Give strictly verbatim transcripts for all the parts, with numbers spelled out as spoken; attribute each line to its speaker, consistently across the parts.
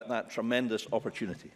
Speaker 1: that tremendous opportunity.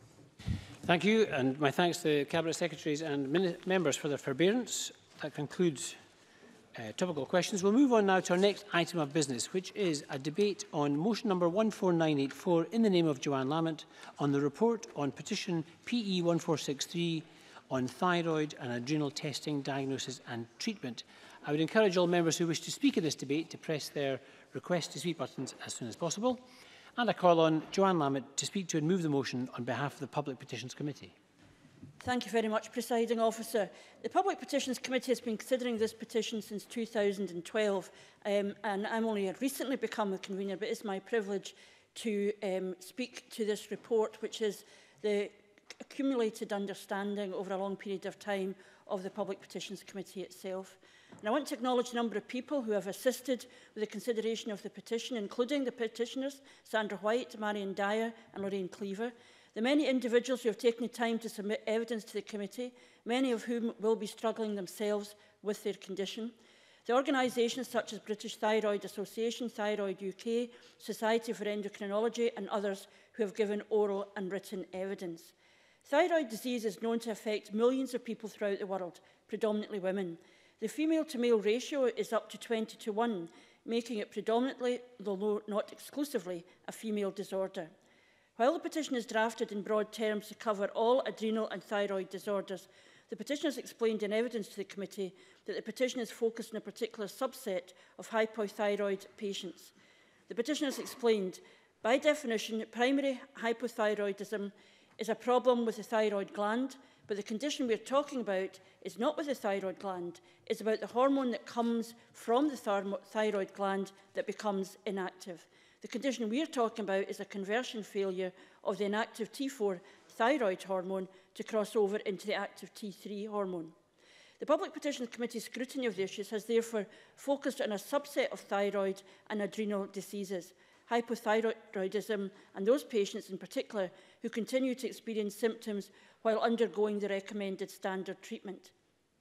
Speaker 2: Thank you, and my thanks to Cabinet Secretaries and members for their forbearance. That concludes uh, topical questions. We'll move on now to our next item of business, which is a debate on motion number one four nine eight four in the name of Joanne Lamont on the report on petition P E one four six three on thyroid and adrenal testing, diagnosis and treatment. I would encourage all members who wish to speak in this debate to press their request to speak buttons as soon as possible. And I call on Joanne Lamont to speak to and move the motion on behalf of the Public Petitions Committee.
Speaker 3: Thank you very much, Presiding Officer. The Public Petitions Committee has been considering this petition since two thousand twelve, um, and I'm only recently become a convener, but it's my privilege to um, speak to this report, which is the accumulated understanding over a long period of time of the Public Petitions Committee itself. And I want to acknowledge a number of people who have assisted with the consideration of the petition, including the petitioners, Sandra White, Marion Dyer and Lorraine Cleaver, the many individuals who have taken the time to submit evidence to the committee, many of whom will be struggling themselves with their condition, the organisations such as British Thyroid Association, Thyroid U K, Society for Endocrinology and others who have given oral and written evidence. Thyroid disease is known to affect millions of people throughout the world, predominantly women. The female-to-male ratio is up to twenty to one, making it predominantly, though not exclusively, a female disorder. While the petition is drafted in broad terms to cover all adrenal and thyroid disorders, the petitioners explained in evidence to the committee that the petition is focused on a particular subset of hypothyroid patients. The petitioners explained, by definition, primary hypothyroidism is a problem with the thyroid gland, but the condition we're talking about is not with the thyroid gland, it's about the hormone that comes from the thyroid gland that becomes inactive. The condition we're talking about is a conversion failure of the inactive T four thyroid hormone to cross over into the active T three hormone. The Public Petitions Committee's scrutiny of the issues has therefore focused on a subset of thyroid and adrenal diseases, hypothyroidism, and those patients in particular who continue to experience symptoms while undergoing the recommended standard treatment.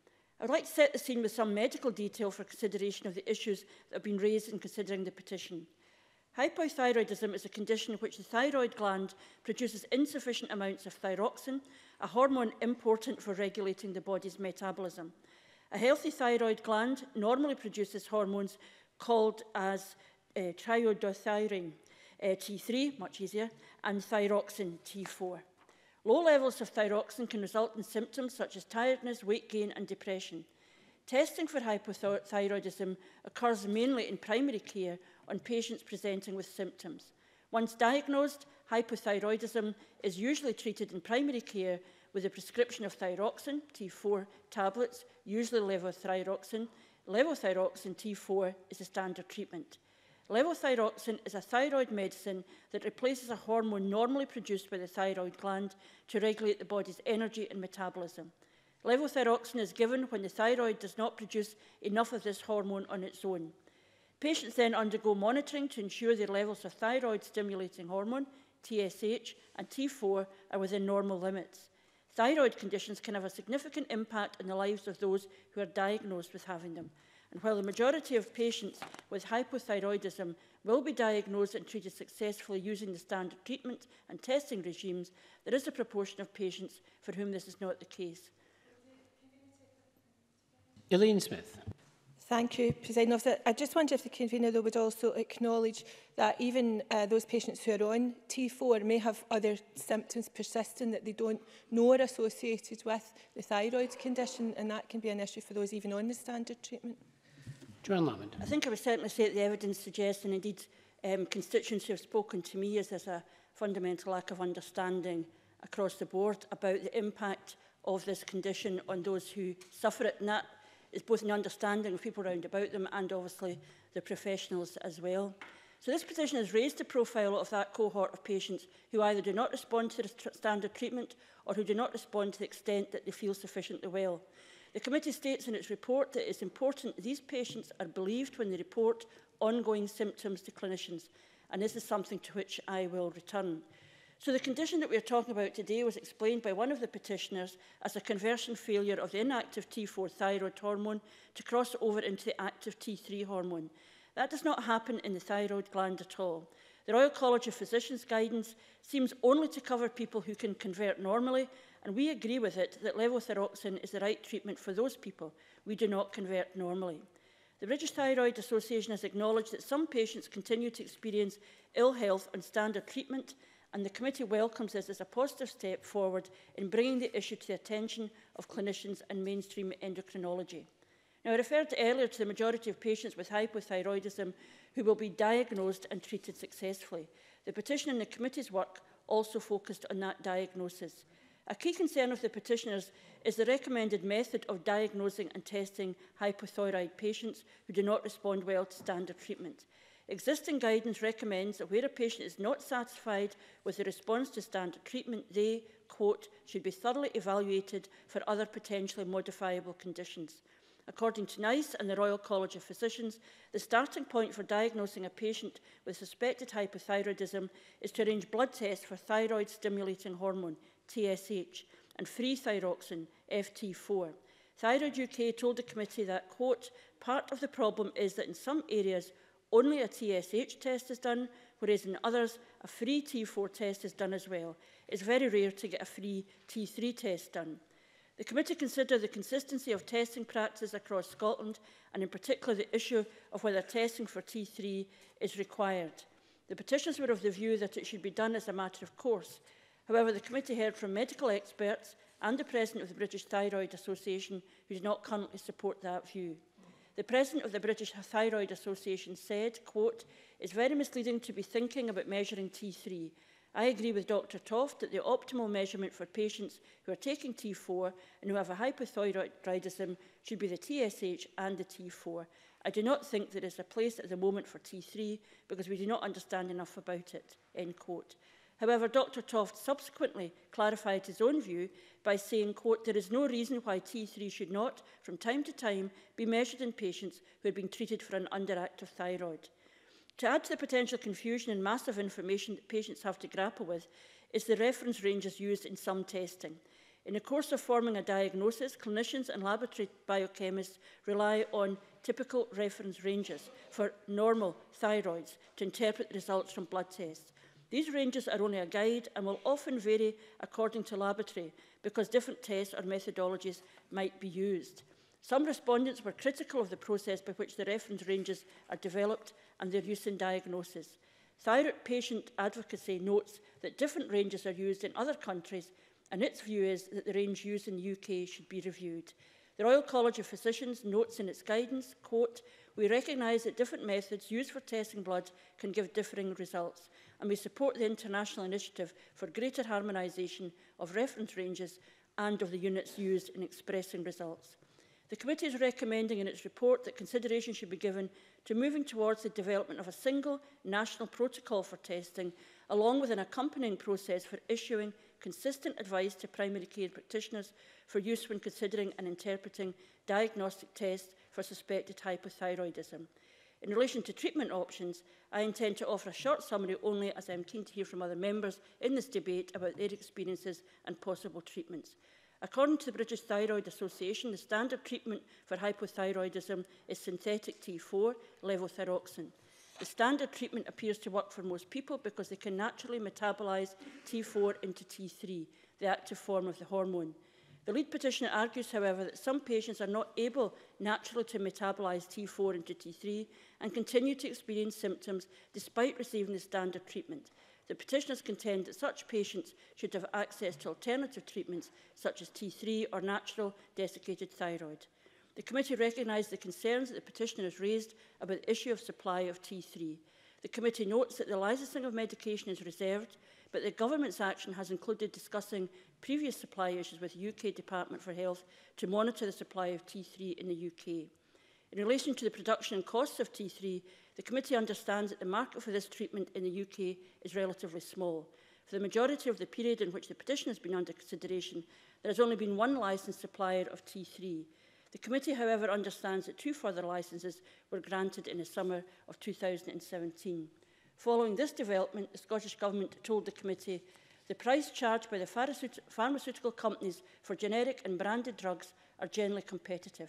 Speaker 3: I would like to set the scene with some medical detail for consideration of the issues that have been raised in considering the petition. Hypothyroidism is a condition in which the thyroid gland produces insufficient amounts of thyroxine, a hormone important for regulating the body's metabolism. A healthy thyroid gland normally produces hormones called as uh, triiodothyronine uh, T three, much easier, and thyroxine T four. Low levels of thyroxine can result in symptoms such as tiredness, weight gain and depression. Testing for hypothyroidism occurs mainly in primary care on patients presenting with symptoms. Once diagnosed, hypothyroidism is usually treated in primary care with a prescription of thyroxine T four tablets, usually levothyroxine. Levothyroxine T four is a standard treatment. Levothyroxine is a thyroid medicine that replaces a hormone normally produced by the thyroid gland to regulate the body's energy and metabolism. Levothyroxine is given when the thyroid does not produce enough of this hormone on its own. Patients then undergo monitoring to ensure their levels of thyroid-stimulating hormone, T S H, and T four are within normal limits. Thyroid conditions can have a significant impact on the lives of those who are diagnosed with having them. And while the majority of patients with hypothyroidism will be diagnosed and treated successfully using the standard treatment and testing regimes, there is a proportion of patients for whom this is not the case.
Speaker 2: Elaine Smith.
Speaker 4: Thank you, President Officer. I just wonder if the convener though, would also acknowledge that even uh, those patients who are on T four may have other symptoms persisting that they don't know are associated with the thyroid condition, and that can be an issue for those even on the standard treatment.
Speaker 2: Joanne Lamont.
Speaker 3: I think I would certainly say that the evidence suggests, and indeed um, constituents who have spoken to me, is there's a fundamental lack of understanding across the board about the impact of this condition on those who suffer it, and that is both an understanding of people around about them and obviously the professionals as well. So this petition has raised the profile of that cohort of patients who either do not respond to the tr standard treatment or who do not respond to the extent that they feel sufficiently well. The committee states in its report that it is important that these patients are believed when they report ongoing symptoms to clinicians, and this is something to which I will return. So the condition that we are talking about today was explained by one of the petitioners as a conversion failure of the inactive T four thyroid hormone to cross over into the active T three hormone. That does not happen in the thyroid gland at all. The Royal College of Physicians guidance seems only to cover people who can convert normally, and we agree with it that levothyroxine is the right treatment for those people. We do not convert normally. The British Thyroid Association has acknowledged that some patients continue to experience ill health on standard treatment, and the committee welcomes this as a positive step forward in bringing the issue to the attention of clinicians and mainstream endocrinology. Now, I referred earlier to the majority of patients with hypothyroidism who will be diagnosed and treated successfully. The petition and the committee's work also focused on that diagnosis. A key concern of the petitioners is the recommended method of diagnosing and testing hypothyroid patients who do not respond well to standard treatment. Existing guidance recommends that where a patient is not satisfied with the response to standard treatment, they, quote, should be thoroughly evaluated for other potentially modifiable conditions. According to NICE and the Royal College of Physicians, the starting point for diagnosing a patient with suspected hypothyroidism is to arrange blood tests for thyroid-stimulating hormone, T S H, and free thyroxine, F T four. Thyroid U K told the committee that, quote, part of the problem is that in some areas only a T S H test is done, whereas in others a free T four test is done as well. It's very rare to get a free T three test done. The committee considered the consistency of testing practices across Scotland, and in particular the issue of whether testing for T three is required. The petitioners were of the view that it should be done as a matter of course. However, the committee heard from medical experts and the President of the British Thyroid Association, who does not currently support that view. The President of the British Thyroid Association said, quote, it's very misleading to be thinking about measuring T three. I agree with Doctor Toft that the optimal measurement for patients who are taking T four and who have a hypothyroidism should be the T S H and the T four. I do not think there is a place at the moment for T three because we do not understand enough about it, end quote. However, Doctor Toft subsequently clarified his own view by saying, quote, there is no reason why T three should not, from time to time, be measured in patients who have been treated for an underactive thyroid. To add to the potential confusion and massive information that patients have to grapple with is the reference ranges used in some testing. In the course of forming a diagnosis, clinicians and laboratory biochemists rely on typical reference ranges for normal thyroids to interpret the results from blood tests. These ranges are only a guide and will often vary according to laboratory because different tests or methodologies might be used. Some respondents were critical of the process by which the reference ranges are developed and their use in diagnosis. Thyroid Patient Advocacy notes that different ranges are used in other countries, and its view is that the range used in the U K should be reviewed. The Royal College of Physicians notes in its guidance, quote, we recognise that different methods used for testing blood can give differing results, and we support the international initiative for greater harmonisation of reference ranges and of the units used in expressing results. The committee is recommending in its report that consideration should be given to moving towards the development of a single national protocol for testing, along with an accompanying process for issuing consistent advice to primary care practitioners for use when considering and interpreting diagnostic tests for suspected hypothyroidism. In relation to treatment options, I intend to offer a short summary only, as I am keen to hear from other members in this debate about their experiences and possible treatments. According to the British Thyroid Association, the standard treatment for hypothyroidism is synthetic T four, levothyroxine. The standard treatment appears to work for most people because they can naturally metabolise T four into T three, the active form of the hormone. The lead petitioner argues, however, that some patients are not able naturally to metabolise T four into T three and continue to experience symptoms despite receiving the standard treatment. The petitioners contend that such patients should have access to alternative treatments such as T three or natural desiccated thyroid. The committee recognised the concerns that the petitioner has raised about the issue of supply of T three. The committee notes that the licensing of medication is reserved, but the government's action has included discussing previous supply issues with the U K Department for Health to monitor the supply of T three in the U K. In relation to the production and costs of T three, the committee understands that the market for this treatment in the U K is relatively small. For the majority of the period in which the petition has been under consideration, there has only been one licensed supplier of T three. The committee, however, understands that two further licences were granted in the summer of two thousand seventeen. Following this development, the Scottish Government told the committee the price charged by the pharmaceutical companies for generic and branded drugs are generally competitive.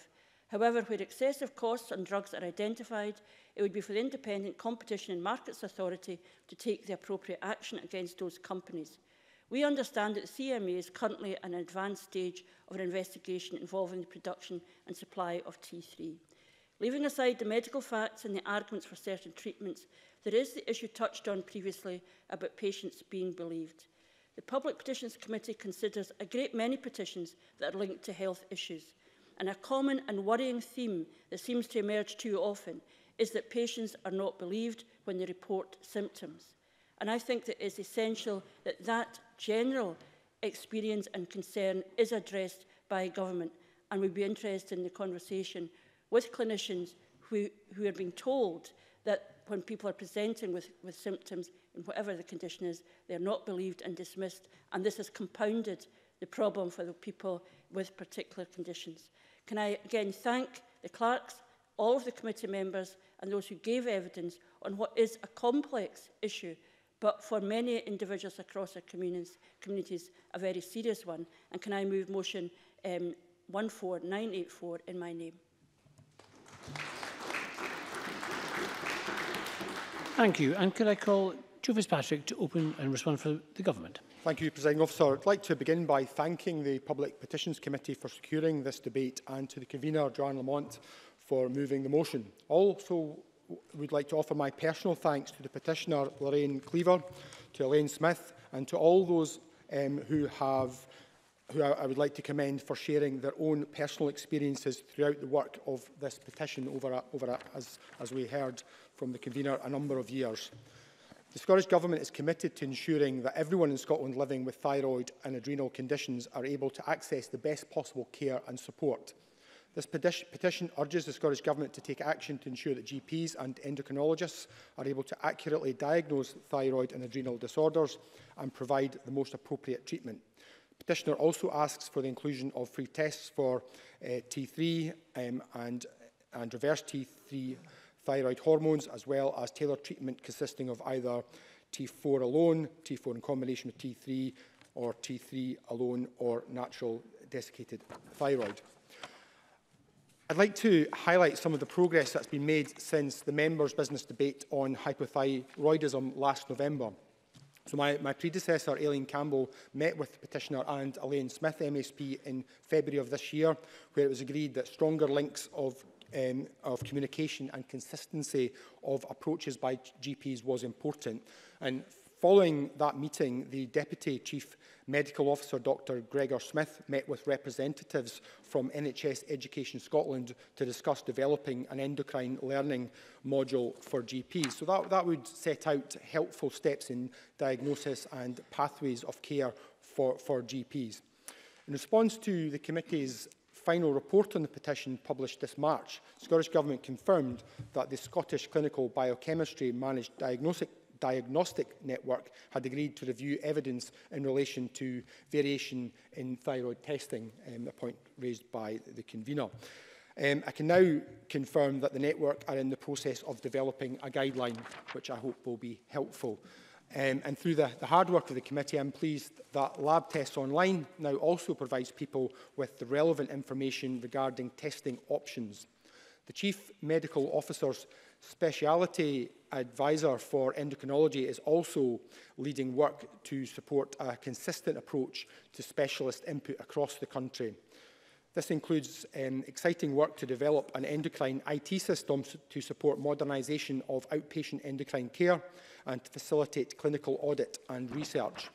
Speaker 3: However, where excessive costs on drugs are identified, it would be for the Independent Competition and Markets Authority to take the appropriate action against those companies. We understand that the C M A is currently at an advanced stage of an investigation involving the production and supply of T three. Leaving aside the medical facts and the arguments for certain treatments, there is the issue touched on previously about patients being believed. The Public Petitions Committee considers a great many petitions that are linked to health issues, and a common and worrying theme that seems to emerge too often is that patients are not believed when they report symptoms. And I think that it is essential that that general experience and concern is addressed by government, and we'd be interested in the conversation with clinicians who, who are being told that when people are presenting with, with symptoms, in whatever the condition is, they are not believed and dismissed, and this has compounded the problem for the people with particular conditions. Can I again thank the clerks, all of the committee members and those who gave evidence on what is a complex issue, but for many individuals across our communities, communities a very serious one. And can I move motion um, one four nine eight four in my name?
Speaker 2: Thank you. And could I call Joe Fitzpatrick to open and respond for the government?
Speaker 5: Thank you, Presiding Officer. I'd like to begin by thanking the Public Petitions Committee for securing this debate and to the convener, Joanne Lamont, for moving the motion. Also, would like to offer my personal thanks to the petitioner, Lorraine Cleaver, to Elaine Smith, and to all those um, who have who I would like to commend for sharing their own personal experiences throughout the work of this petition over, a, over a, as, as we heard from the convener, a number of years. The Scottish Government is committed to ensuring that everyone in Scotland living with thyroid and adrenal conditions are able to access the best possible care and support. This petition urges the Scottish Government to take action to ensure that G Ps and endocrinologists are able to accurately diagnose thyroid and adrenal disorders and provide the most appropriate treatment. The petitioner also asks for the inclusion of free tests for uh, T three um, and, and reverse T three thyroid hormones, as well as tailored treatment consisting of either T four alone, T four in combination with T three, or T three alone, or natural desiccated thyroid. I'd like to highlight some of the progress that's been made since the members' business debate on hypothyroidism last November. So my, my predecessor, Aileen Campbell, met with the petitioner and Elaine Smith, M S P, in February of this year, where it was agreed that stronger links of, um, of communication and consistency of approaches by G Ps was important. And following that meeting, the Deputy Chief Medical Officer, Doctor Gregor Smith, met with representatives from N H S Education Scotland to discuss developing an endocrine learning module for G Ps. So that, that would set out helpful steps in diagnosis and pathways of care for, for G Ps. In response to the committee's final report on the petition published this March, the Scottish Government confirmed that the Scottish Clinical Biochemistry Managed Diagnostic Diagnostic Network had agreed to review evidence in relation to variation in thyroid testing, um, a point raised by the convener. Um, I can now confirm that the network are in the process of developing a guideline, which I hope will be helpful. Um, and through the, the hard work of the committee, I'm pleased that Lab Tests Online now also provides people with the relevant information regarding testing options. The Chief Medical Officer's Speciality Advisor for Endocrinology is also leading work to support a consistent approach to specialist input across the country. This includes um, exciting work to develop an endocrine I T system to support modernisation of outpatient endocrine care and to facilitate clinical audit and research.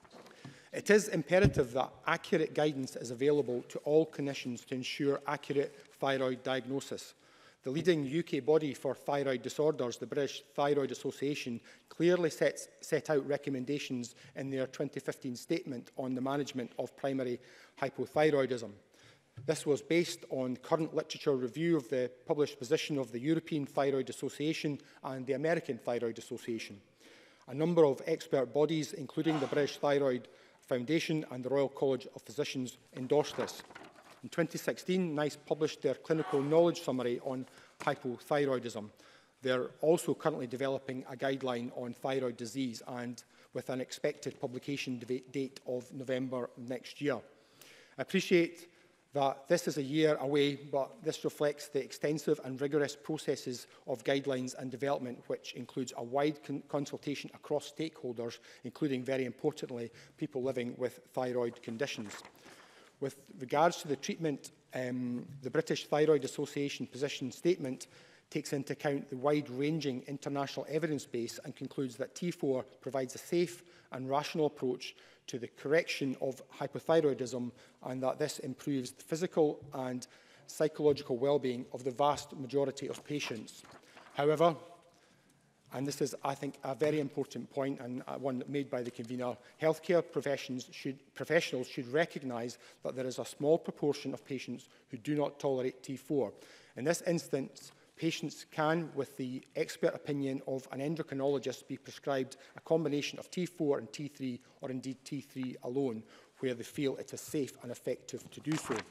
Speaker 5: It is imperative that accurate guidance is available to all clinicians to ensure accurate thyroid diagnosis. The leading U K body for thyroid disorders, the British Thyroid Association, clearly sets, set out recommendations in their twenty fifteen statement on the management of primary hypothyroidism. This was based on current literature review of the published position of the European Thyroid Association and the American Thyroid Association. A number of expert bodies, including the British Thyroid Foundation and the Royal College of Physicians, endorsed this. In twenty sixteen, NICE published their clinical knowledge summary on hypothyroidism. They're also currently developing a guideline on thyroid disease, and with an expected publication date of November next year. I appreciate that this is a year away, but this reflects the extensive and rigorous processes of guidelines and development, which includes a wide con consultation across stakeholders, including, very importantly, people living with thyroid conditions. With regards to the treatment, um, the British Thyroid Association position statement takes into account the wide-ranging international evidence base and concludes that T four provides a safe and rational approach to the correction of hypothyroidism, and that this improves the physical and psychological well-being of the vast majority of patients. However, and this is, I think, a very important point and one made by the convener, healthcare professions should, professionals should recognise that there is a small proportion of patients who do not tolerate T four. In this instance, patients can, with the expert opinion of an endocrinologist, be prescribed a combination of T four and T three, or indeed T three alone, where they feel it is safe and effective to do so.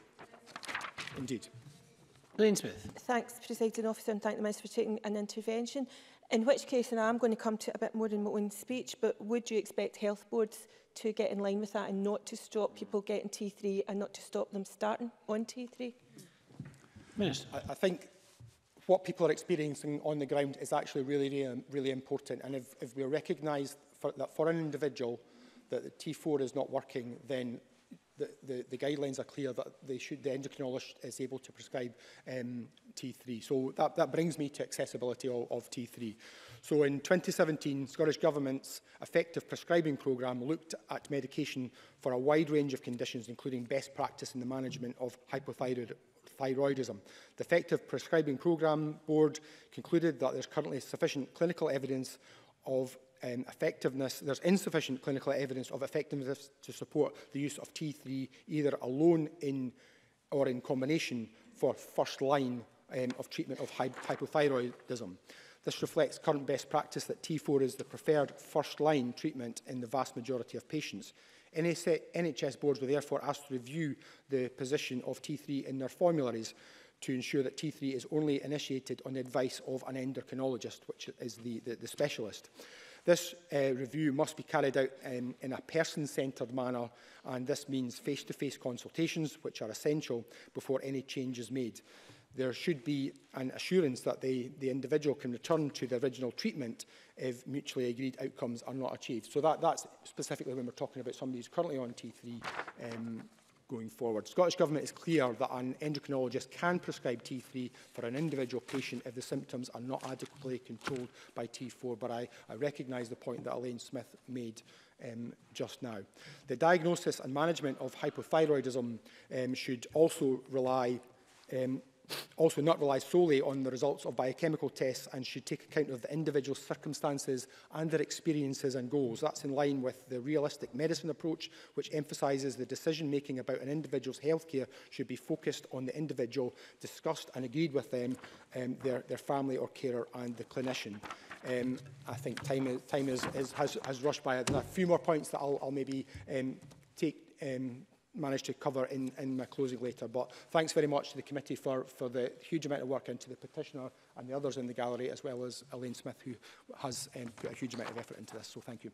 Speaker 5: Indeed.
Speaker 2: Lane Smith.
Speaker 4: Thanks, Presiding Officer, and thank the Minister for taking an intervention. In which case, and I'm going to come to it a bit more in my own speech, but would you expect health boards to get in line with that and not to stop people getting T three and not to stop them starting on T three?
Speaker 2: Minister.
Speaker 5: I, I think what people are experiencing on the ground is actually really, really, really important. And if, if we recognise for, that for an individual that the T four is not working, then the, the, the guidelines are clear that they should, the endocrinologist is able to prescribe um, T three. So that, that brings me to accessibility of, of T three. So in twenty seventeen, Scottish Government's effective prescribing programme looked at medication for a wide range of conditions, including best practice in the management of hypothyroid thyroidism. The Effective Prescribing Programme Board concluded that there's currently sufficient clinical evidence of um, effectiveness, there's insufficient clinical evidence of effectiveness to support the use of T three either alone in or in combination for first line um, of treatment of hy hypothyroidism. This reflects current best practice that T four is the preferred first line treatment in the vast majority of patients. N H S boards were therefore asked to review the position of T three in their formularies to ensure that T three is only initiated on the advice of an endocrinologist, which is the, the, the specialist. This uh, review must be carried out um, in a person-centred manner, and this means face-to-face consultations, which are essential before any change is made. There should be an assurance that the, the individual can return to the original treatment if mutually agreed outcomes are not achieved. So that, that's specifically when we're talking about somebody who's currently on T three um, going forward. The Scottish Government is clear that an endocrinologist can prescribe T three for an individual patient if the symptoms are not adequately controlled by T four, but I, I recognise the point that Elaine Smith made um, just now. The diagnosis and management of hypothyroidism um, should also rely um, also not rely solely on the results of biochemical tests and should take account of the individual circumstances and their experiences and goals. That's in line with the realistic medicine approach, which emphasises the decision-making about an individual's healthcare should be focused on the individual, discussed and agreed with them, um, their, their family or carer and the clinician. Um, I think time, is, time is, is, has, has rushed by. There's a few more points that I'll, I'll maybe um, take um, managed to cover in, in my closing later. But thanks very much to the committee for, for the huge amount of work into the petitioner and the others in the gallery, as well as Elaine Smith, who has um, put a huge amount of effort into this. So thank you.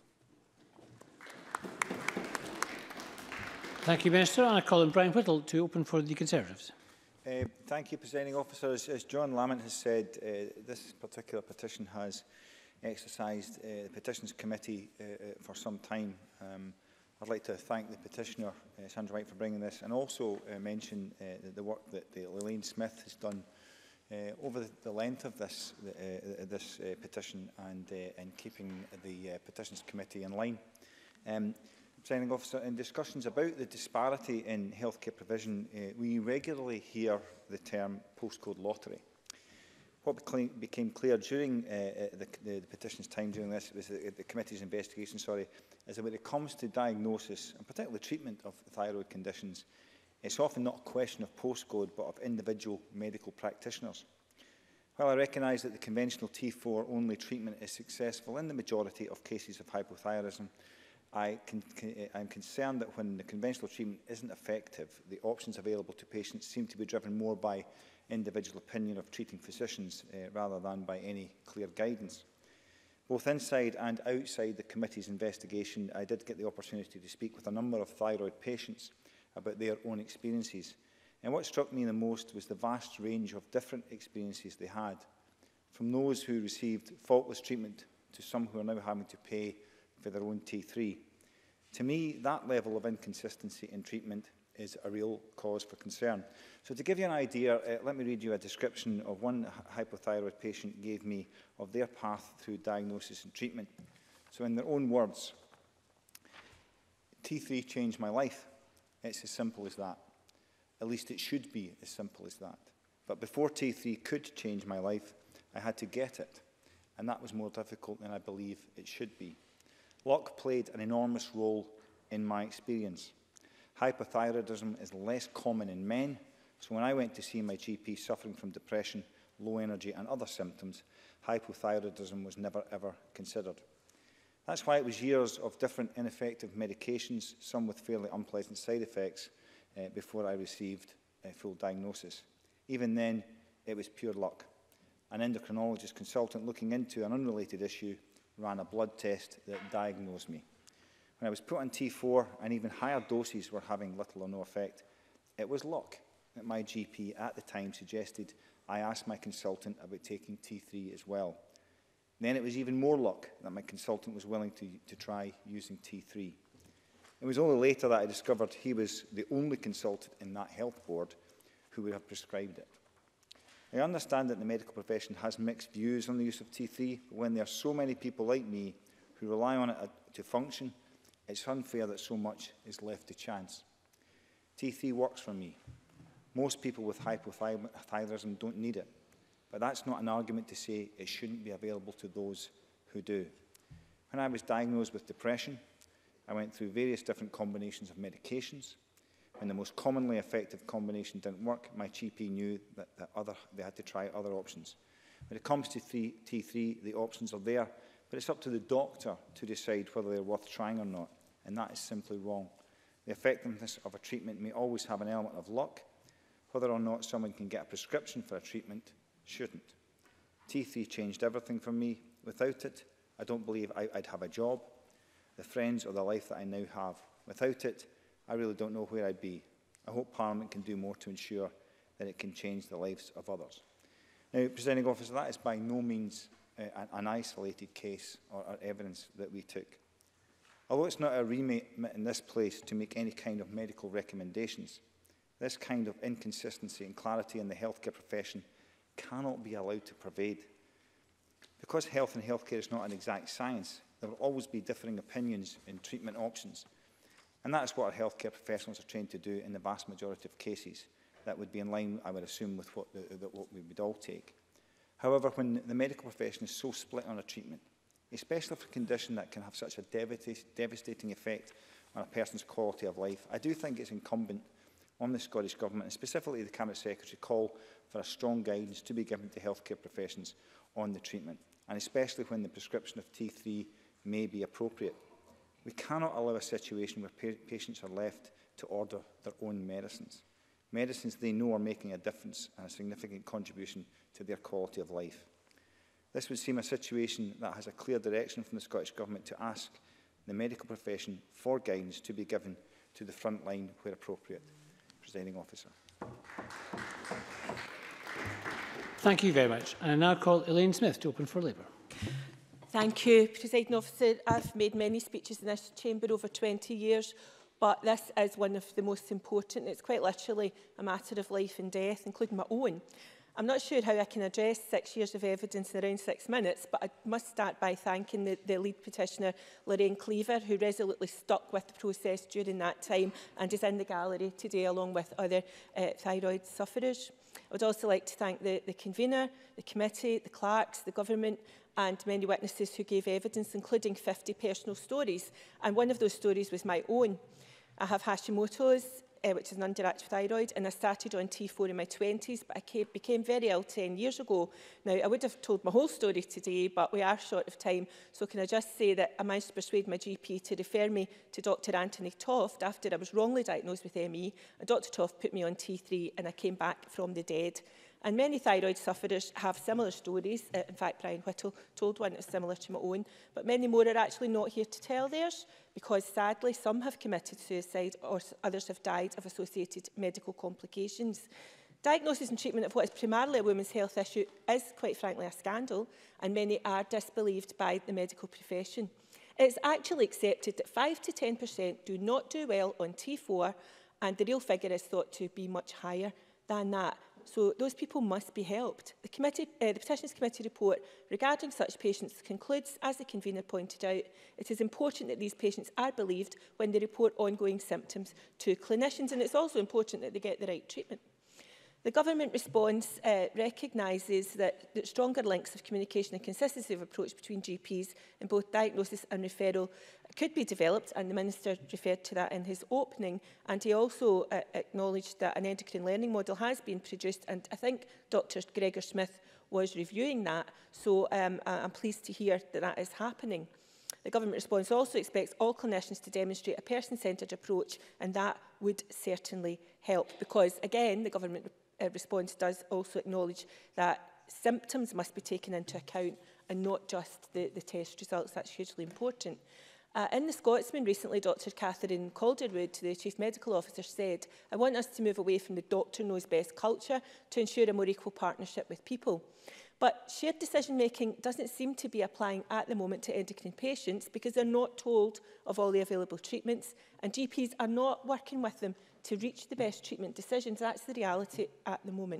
Speaker 2: Thank you, Minister. And I call on Brian Whittle to open for the Conservatives.
Speaker 6: Uh, thank you, Presiding Officer. As, as John Lamont has said, uh, this particular petition has exercised uh, the Petitions Committee uh, uh, for some time. Um, I'd like to thank the petitioner, uh, Sandra White, for bringing this, and also uh, mention uh, the, the work that the Elaine Smith has done uh, over the, the length of this, the, uh, this uh, petition and uh, in keeping the uh, Petitions Committee in line. Um, Presiding Officer, in discussions about the disparity in healthcare provision, uh, we regularly hear the term postcode lottery. What became clear during uh, the, the, the petition's time during this, was the, the committee's investigation, sorry, is that when it comes to diagnosis, and particularly treatment of thyroid conditions, it's often not a question of postcode, but of individual medical practitioners. While I recognise that the conventional T four only treatment is successful in the majority of cases of hypothyroidism, I can, I'm concerned that when the conventional treatment isn't effective, the options available to patients seem to be driven more by individual opinion of treating physicians uh, rather than by any clear guidance. Both inside and outside the committee's investigation, I did get the opportunity to speak with a number of thyroid patients about their own experiences. And what struck me the most was the vast range of different experiences they had, from those who received faultless treatment to some who are now having to pay for their own T three. To me, that level of inconsistency in treatment is a real cause for concern. So to give you an idea, uh, let me read you a description of one hypothyroid patient gave me of their path through diagnosis and treatment. So in their own words, T three changed my life. It's as simple as that. At least it should be as simple as that. But before T three could change my life, I had to get it. And that was more difficult than I believe it should be. Luck played an enormous role in my experience. Hypothyroidism is less common in men, so when I went to see my G P suffering from depression, low energy and other symptoms, hypothyroidism was never ever considered. That's why it was years of different ineffective medications, some with fairly unpleasant side effects, uh, before I received a full diagnosis. Even then, it was pure luck. An endocrinologist consultant looking into an unrelated issue ran a blood test that diagnosed me. When I was put on T four and even higher doses were having little or no effect, it was luck that my G P at the time suggested I ask my consultant about taking T three as well. Then it was even more luck that my consultant was willing to, to try using T three. It was only later that I discovered he was the only consultant in that health board who would have prescribed it. I understand that the medical profession has mixed views on the use of T three, but when there are so many people like me who rely on it to function, it's unfair that so much is left to chance. T three works for me. Most people with hypothyroidism don't need it, but that's not an argument to say it shouldn't be available to those who do. When I was diagnosed with depression, I went through various different combinations of medications. When the most commonly effective combination didn't work, my G P knew that, that other, they had to try other options. When it comes to T three, the options are there, but it's up to the doctor to decide whether they're worth trying or not, and that is simply wrong. The effectiveness of a treatment may always have an element of luck. Whether or not someone can get a prescription for a treatment shouldn't. T three changed everything for me. Without it, I don't believe I, I'd have a job, the friends or the life that I now have. Without it, I really don't know where I'd be. I hope Parliament can do more to ensure that it can change the lives of others. Now, Presiding Officer, that is by no means uh, an, an isolated case or, or evidence that we took. Although it's not a remit in this place to make any kind of medical recommendations, this kind of inconsistency and clarity in the healthcare profession cannot be allowed to pervade. Because health and healthcare is not an exact science, there will always be differing opinions in treatment options. And that is what our healthcare professionals are trained to do in the vast majority of cases. That would be in line, I would assume, with what, the, the, what we would all take. However, when the medical profession is so split on a treatment, especially for a condition that can have such a devastating effect on a person's quality of life, I do think it's incumbent on the Scottish Government, and specifically the Cabinet Secretary, to call for a strong guidance to be given to healthcare professions on the treatment, and especially when the prescription of T three may be appropriate. We cannot allow a situation where pa patients are left to order their own medicines. Medicines they know are making a difference and a significant contribution to their quality of life. This would seem a situation that has a clear direction from the Scottish Government to ask the medical profession for guidance to be given to the front line where appropriate. Presiding Officer.
Speaker 2: Thank you very much. And I now call Elaine Smith to open for Labour.
Speaker 4: Thank you, Presiding Officer. I've made many speeches in this chamber over twenty years, but this is one of the most important. It's quite literally a matter of life and death, including my own. I'm not sure how I can address six years of evidence in around six minutes, but I must start by thanking the, the lead petitioner, Lorraine Cleaver, who resolutely stuck with the process during that time and is in the gallery today along with other uh, thyroid sufferers. I would also like to thank the, the convener, the committee, the clerks, the government and many witnesses who gave evidence, including fifty personal stories. And one of those stories was my own. I have Hashimoto's, uh, which is an underactive thyroid, and I started on T four in my twenties, but I came, became very ill ten years ago. Now, I would have told my whole story today, but we are short of time, so can I just say that I managed to persuade my G P to refer me to Doctor Anthony Toft after I was wrongly diagnosed with M E, and Doctor Toft put me on T three, and I came back from the dead. And many thyroid sufferers have similar stories. Uh, in fact, Brian Whittle told one that's similar to my own. But many more are actually not here to tell theirs, because sadly some have committed suicide or others have died of associated medical complications. Diagnosis and treatment of what is primarily a women's health issue is, quite frankly, a scandal, and many are disbelieved by the medical profession. It's actually accepted that five to ten percent do not do well on T four, and the real figure is thought to be much higher than that. So those people must be helped. The, committee, uh, the Petitions Committee report regarding such patients concludes, as the convener pointed out, it is important that these patients are believed when they report ongoing symptoms to clinicians, and it's also important that they get the right treatment. The government response uh, recognises that, that stronger links of communication and consistency of approach between G Ps in both diagnosis and referral could be developed, and the Minister referred to that in his opening, and he also uh, acknowledged that an endocrine learning model has been produced, and I think Doctor Gregor Smith was reviewing that, so um, I'm pleased to hear that that is happening. The government response also expects all clinicians to demonstrate a person-centred approach, and that would certainly help, because again the government Uh, response does also acknowledge that symptoms must be taken into account and not just the, the test results. That's hugely important. Uh, in The Scotsman recently, Doctor Catherine Calderwood, the Chief Medical Officer, said, "I want us to move away from the doctor knows best culture to ensure a more equal partnership with people." But shared decision-making doesn't seem to be applying at the moment to endocrine patients, because they're not told of all the available treatments, and G Ps are not working with them to reach the best treatment decisions. That's the reality at the moment.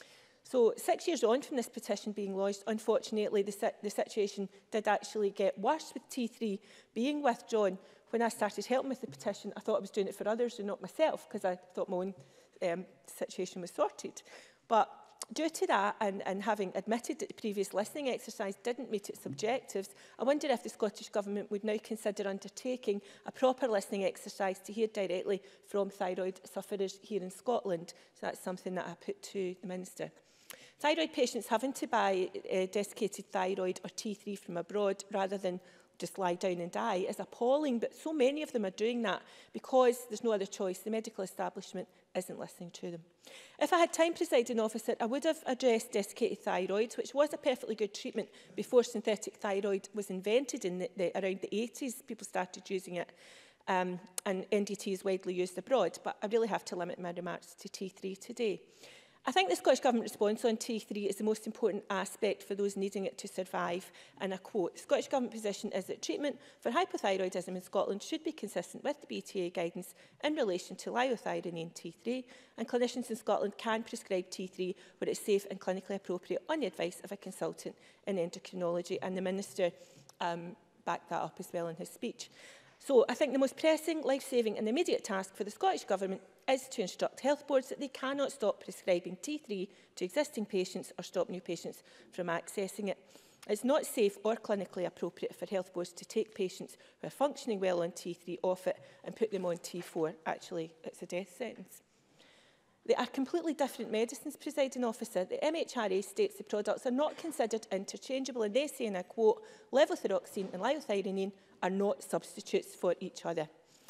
Speaker 4: So six years on from this petition being lodged, unfortunately, the, the situation did actually get worse, with T three being withdrawn. When I started helping with the petition, I thought I was doing it for others and not myself, because I thought my own um, situation was sorted. But due to that, and, and having admitted that the previous listening exercise didn't meet its objectives, I wonder if the Scottish Government would now consider undertaking a proper listening exercise to hear directly from thyroid sufferers here in Scotland. So that's something that I put to the Minister. Thyroid patients having to buy uh, desiccated thyroid or T three from abroad rather than just lie down and die is appalling, but so many of them are doing that because there's no other choice. The medical establishment isn't listening to them. If I had time, presiding officer, I would have addressed desiccated thyroid, which was a perfectly good treatment before synthetic thyroid was invented in the, the, around the eighties. People started using it, um, and N D T is widely used abroad, but I really have to limit my remarks to T three today. I think the Scottish Government response on T three is the most important aspect for those needing it to survive, and I quote, "The Scottish Government position is that treatment for hypothyroidism in Scotland should be consistent with the B T A guidance in relation to liothyronine T three, and clinicians in Scotland can prescribe T three where it's safe and clinically appropriate on the advice of a consultant in endocrinology," and the Minister um, backed that up as well in his speech. So I think the most pressing, life-saving and immediate task for the Scottish Government is to instruct health boards that they cannot stop prescribing T three to existing patients or stop new patients from accessing it. It's not safe or clinically appropriate for health boards to take patients who are functioning well on T three off it and put them on T four. Actually, it's a death sentence. They are completely different medicines, presiding officer. The M H R A states the products are not considered interchangeable, and they say, and I quote, "Levothyroxine and liothyronine are not substitutes for each other."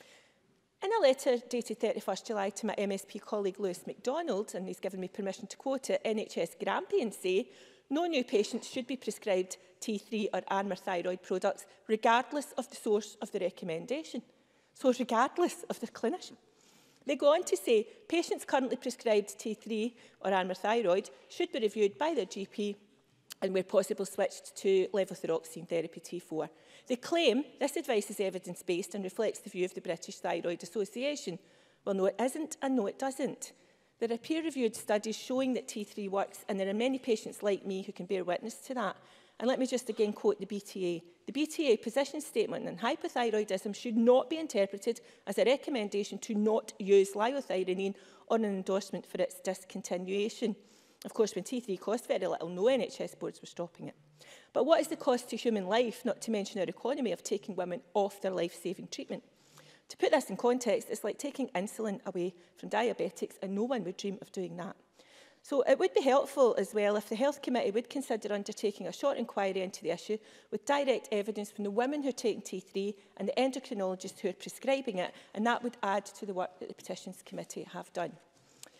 Speaker 4: In a letter dated thirty-first July to my M S P colleague Lewis MacDonald, and he's given me permission to quote it, N H S Grampians say, "No new patients should be prescribed T three or Armour thyroid products, regardless of the source of the recommendation." So regardless of the clinician. They go on to say, patients currently prescribed T three or Armour thyroid should be reviewed by their G P and where possible switched to levothyroxine therapy T four. They claim this advice is evidence-based and reflects the view of the British Thyroid Association. Well, no, it isn't, and no, it doesn't. There are peer-reviewed studies showing that T three works, and there are many patients like me who can bear witness to that. And let me just again quote the B T A. The B T A position statement on hypothyroidism should not be interpreted as a recommendation to not use liothyronine or an endorsement for its discontinuation. Of course, when T three cost very little, no N H S boards were stopping it. But what is the cost to human life, not to mention our economy, of taking women off their life-saving treatment? To put this in context, it's like taking insulin away from diabetics, and no one would dream of doing that. So it would be helpful as well if the Health Committee would consider undertaking a short inquiry into the issue with direct evidence from the women who are taking T three and the endocrinologists who are prescribing it, and that would add to the work that the Petitions Committee have done.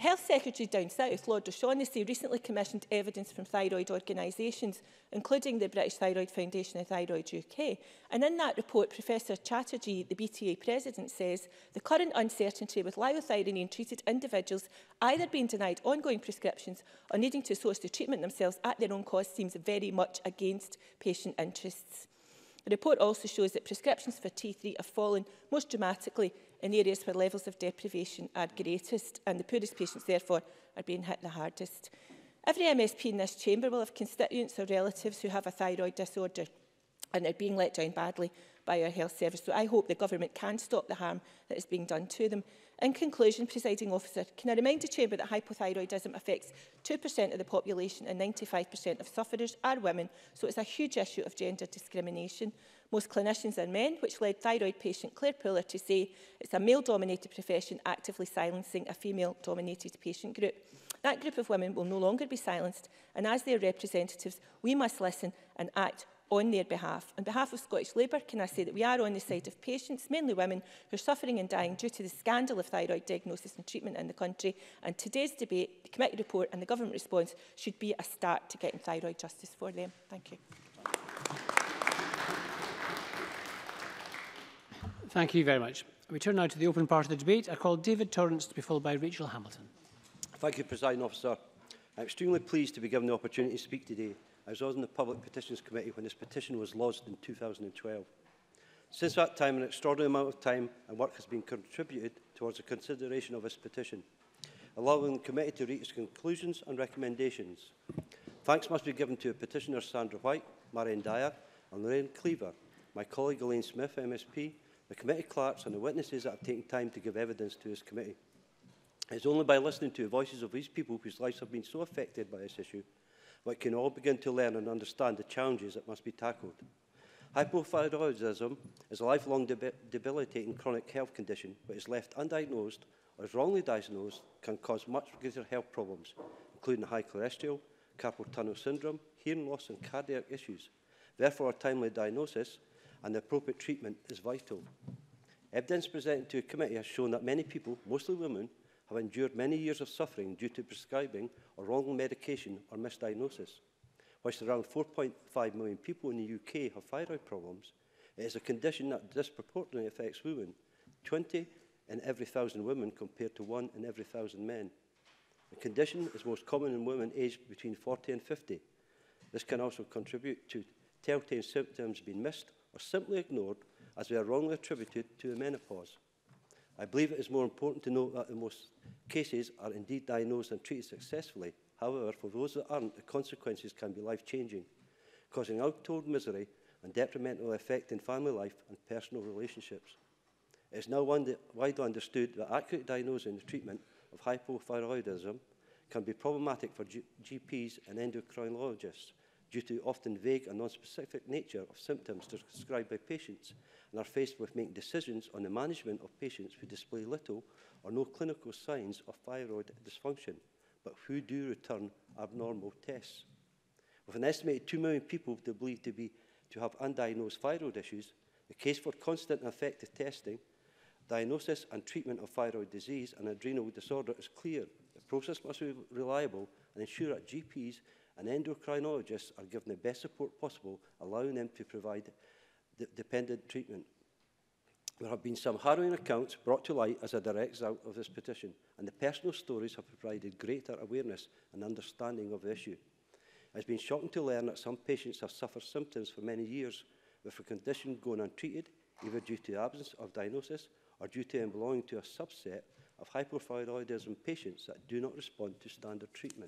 Speaker 4: Health Secretary down south, Lord O'Shaughnessy, recently commissioned evidence from thyroid organisations, including the British Thyroid Foundation and Thyroid U K. And in that report, Professor Chatterjee, the B T A president, says the current uncertainty with liothyronine-treated individuals either being denied ongoing prescriptions or needing to source the treatment themselves at their own cost seems very much against patient interests. The report also shows that prescriptions for T three have fallen most dramatically in areas where levels of deprivation are greatest, and the poorest patients, therefore, are being hit the hardest. Every M S P in this chamber will have constituents or relatives who have a thyroid disorder and are being let down badly by our health service. So I hope the government can stop the harm that is being done to them. In conclusion, Presiding Officer, can I remind the Chamber that hypothyroidism affects two percent of the population and ninety-five percent of sufferers are women, so it's a huge issue of gender discrimination. Most clinicians are men, which led thyroid patient Claire Puller to say it's a male-dominated profession actively silencing a female-dominated patient group. That group of women will no longer be silenced, and as their representatives, we must listen and act on their behalf. On behalf of Scottish Labour, can I say that we are on the side of patients, mainly women, who are suffering and dying due to the scandal of thyroid diagnosis and treatment in the country. And today's debate, the committee report and the government response should be a start to getting thyroid justice for them. Thank you.
Speaker 2: Thank you very much. We turn now to the open part of the debate. I call David Torrance to be followed by Rachel Hamilton.
Speaker 7: Thank you, Presiding Officer. I'm extremely pleased to be given the opportunity to speak today. I was on the Public Petitions Committee when this petition was lodged in two thousand twelve. Since that time, an extraordinary amount of time and work has been contributed towards the consideration of this petition, allowing the committee to reach its conclusions and recommendations. Thanks must be given to petitioners Sandra White, Marion Dyer and Lorraine Cleaver, my colleague Elaine Smith, M S P, the committee clerks and the witnesses that have taken time to give evidence to this committee. It is only by listening to the voices of these people whose lives have been so affected by this issue we can all begin to learn and understand the challenges that must be tackled. Hypothyroidism is a lifelong deb debilitating chronic health condition which is left undiagnosed or is wrongly diagnosed can cause much greater health problems, including high cholesterol, carpal tunnel syndrome, hearing loss and cardiac issues. Therefore, a timely diagnosis and appropriate treatment is vital. Evidence presented to the committee has shown that many people, mostly women, have endured many years of suffering due to prescribing or wrong medication or misdiagnosis. Whilst around four point five million people in the U K have thyroid problems, it is a condition that disproportionately affects women, twenty in every thousand women compared to one in every thousand men. The condition is most common in women aged between forty and fifty. This can also contribute to telltale symptoms being missed or simply ignored as they are wrongly attributed to the menopause. I believe it is more important to note that in most cases are indeed diagnosed and treated successfully. However, for those that aren't, the consequences can be life-changing, causing untold misery and detrimental effect in family life and personal relationships. It is now widely understood that accurate diagnosing and treatment of hypothyroidism can be problematic for G GPs and endocrinologists due to often vague and non-specific nature of symptoms described by patients, and are faced with making decisions on the management of patients who display little or no clinical signs of thyroid dysfunction, but who do return abnormal tests. With an estimated two million people believed to, be, to have undiagnosed thyroid issues, the case for constant and effective testing, diagnosis and treatment of thyroid disease and adrenal disorder is clear. The process must be reliable and ensure that G Ps and endocrinologists are given the best support possible, allowing them to provide the dependent treatment. There have been some harrowing accounts brought to light as a direct result of this petition, and the personal stories have provided greater awareness and understanding of the issue. It has been shocking to learn that some patients have suffered symptoms for many years, with the condition going untreated, either due to the absence of diagnosis or due to them belonging to a subset of hypothyroidism patients that do not respond to standard treatment.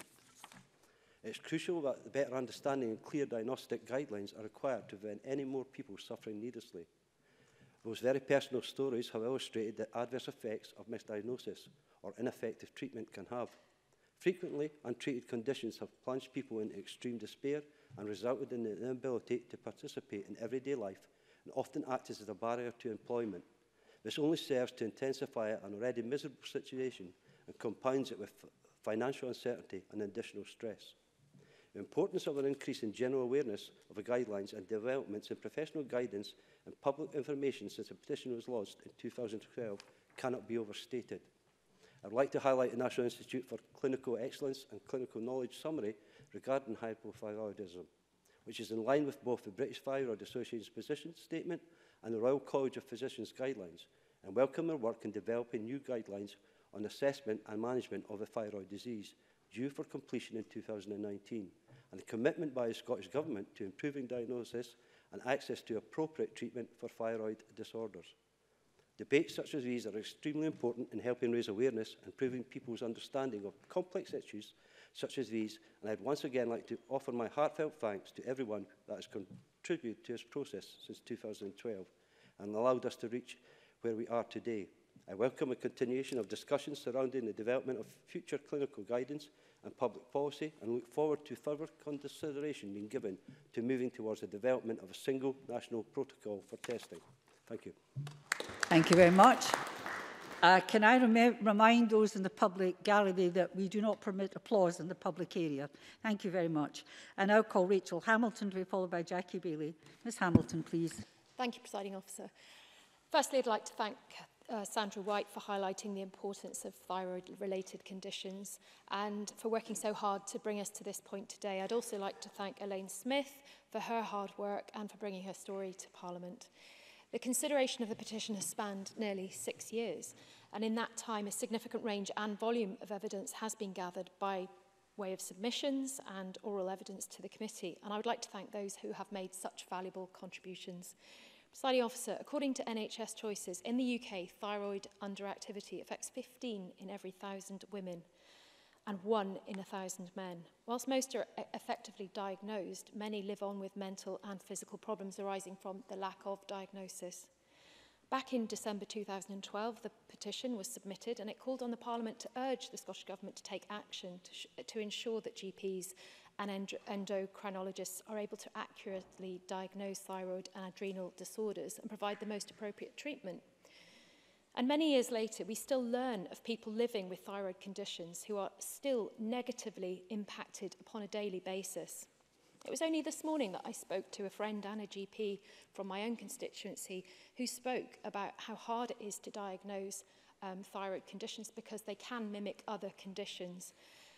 Speaker 7: It is crucial that better understanding and clear diagnostic guidelines are required to prevent any more people suffering needlessly. Those very personal stories have illustrated the adverse effects of misdiagnosis or ineffective treatment can have. Frequently, untreated conditions have plunged people into extreme despair and resulted in the inability to participate in everyday life and often acts as a barrier to employment. This only serves to intensify an already miserable situation and compounds it with financial uncertainty and additional stress. The importance of an increase in general awareness of the guidelines and developments in professional guidance and public information since the petition was lodged in two thousand twelve cannot be overstated. I would like to highlight the National Institute for Clinical Excellence and Clinical Knowledge summary regarding hypothyroidism, which is in line with both the British Thyroid Association's position statement and the Royal College of Physicians guidelines, and welcome their work in developing new guidelines on assessment and management of the thyroid disease, due for completion in two thousand nineteen, and the commitment by the Scottish Government to improving diagnosis and access to appropriate treatment for thyroid disorders. Debates such as these are extremely important in helping raise awareness and improving people's understanding of complex issues such as these, and I'd once again like to offer my heartfelt thanks to everyone that has contributed to this process since two thousand twelve and allowed us to reach where we are today. I welcome a continuation of discussions surrounding the development of future clinical guidance and public policy, and look forward to further consideration being given to moving towards the development of a single national protocol for testing. Thank you.
Speaker 8: Thank you very much. Uh, can I rem remind those in the public gallery that we do not permit applause in the public area? Thank you very much. I now call Rachel Hamilton to be followed by Jackie Bailey. Miz Hamilton, please.
Speaker 9: Thank you, Presiding Officer. Firstly, I'd like to thank uh, Sandra White for highlighting the importance of thyroid-related conditions and for working so hard to bring us to this point today. I'd also like to thank Elaine Smith for her hard work and for bringing her story to Parliament. The consideration of the petition has spanned nearly six years, and in that time a significant range and volume of evidence has been gathered by way of submissions and oral evidence to the committee, and I would like to thank those who have made such valuable contributions. Presiding Officer, according to N H S Choices, in the U K, thyroid underactivity affects fifteen in every thousand women and one in a thousand men. Whilst most are effectively diagnosed, many live on with mental and physical problems arising from the lack of diagnosis. Back in December two thousand twelve, the petition was submitted and it called on the Parliament to urge the Scottish Government to take action to, sh to ensure that G Ps and end endocrinologists are able to accurately diagnose thyroid and adrenal disorders and provide the most appropriate treatment. And many years later, we still learn of people living with thyroid conditions who are still negatively impacted upon a daily basis. It was only this morning that I spoke to a friend and a G P from my own constituency who spoke about how hard it is to diagnose um, thyroid conditions because they can mimic other conditions.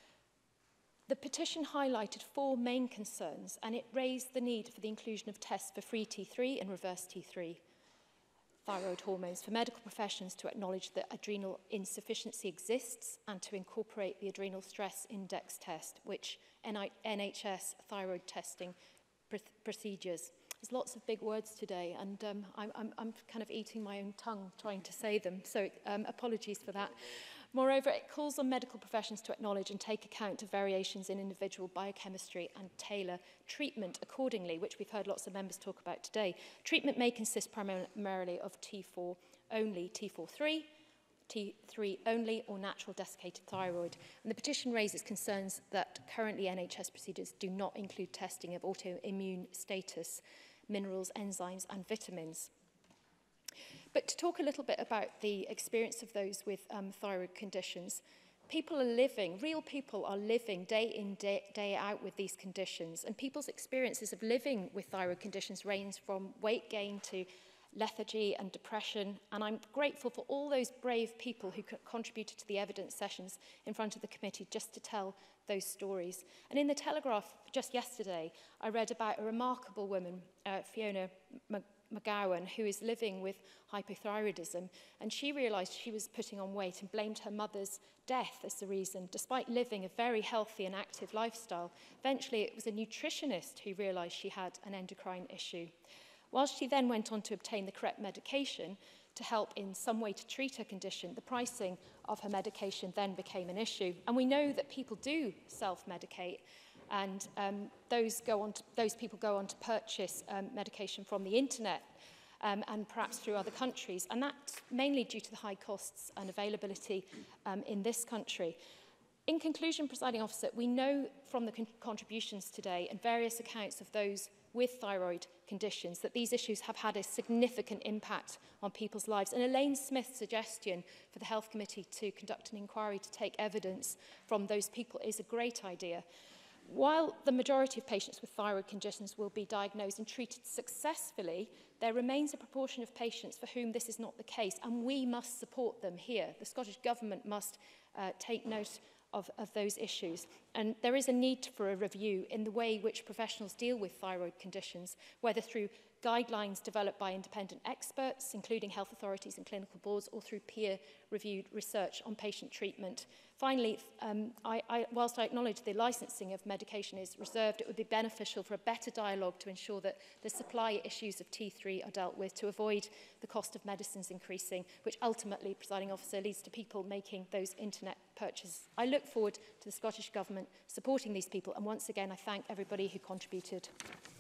Speaker 9: The petition highlighted four main concerns, and it raised the need for the inclusion of tests for free T three and reverse T three thyroid hormones, for medical professions to acknowledge that adrenal insufficiency exists and to incorporate the adrenal stress index test, which N H S thyroid testing pr procedures. There's lots of big words today, and um, I'm, I'm, I'm kind of eating my own tongue trying to say them, so um, apologies for that. Moreover, it calls on medical professions to acknowledge and take account of variations in individual biochemistry and tailor treatment accordingly, which we've heard lots of members talk about today. Treatment may consist primarily of T four only, T four three, T three only, or natural desiccated thyroid. And the petition raises concerns that currently N H S procedures do not include testing of autoimmune status, minerals, enzymes, and vitamins. But to talk a little bit about the experience of those with um, thyroid conditions, people are living, real people are living day in, day, day out with these conditions, and people's experiences of living with thyroid conditions range from weight gain to lethargy and depression, and I'm grateful for all those brave people who contributed to the evidence sessions in front of the committee just to tell those stories. And in the Telegraph just yesterday, I read about a remarkable woman, uh, Fiona Mc McGowan, who is living with hypothyroidism, and she realised she was putting on weight and blamed her mother's death as the reason, despite living a very healthy and active lifestyle. Eventually, it was a nutritionist who realised she had an endocrine issue. Whilst she then went on to obtain the correct medication to help in some way to treat her condition, the pricing of her medication then became an issue. And we know that people do self-medicate, and um, those, go on to, those people go on to purchase um, medication from the internet um, and perhaps through other countries. And that's mainly due to the high costs and availability um, in this country. In conclusion, Presiding Officer, we know from the con contributions today and various accounts of those with thyroid conditions that these issues have had a significant impact on people's lives. And Elaine Smith's suggestion for the Health Committee to conduct an inquiry to take evidence from those people is a great idea. While the majority of patients with thyroid conditions will be diagnosed and treated successfully, there remains a proportion of patients for whom this is not the case, and we must support them here. The Scottish Government must uh, take note of, of those issues. And there is a need for a review in the way which professionals deal with thyroid conditions, whether through guidelines developed by independent experts, including health authorities and clinical boards, or through peer-reviewed research on patient treatment. Finally, um, I, I, whilst I acknowledge the licensing of medication is reserved, it would be beneficial for a better dialogue to ensure that the supply issues of T three are dealt with to avoid the cost of medicines increasing, which ultimately, presiding officer, leads to people making those internet purchases. I look forward to the Scottish Government supporting these people, and once again I thank everybody who contributed.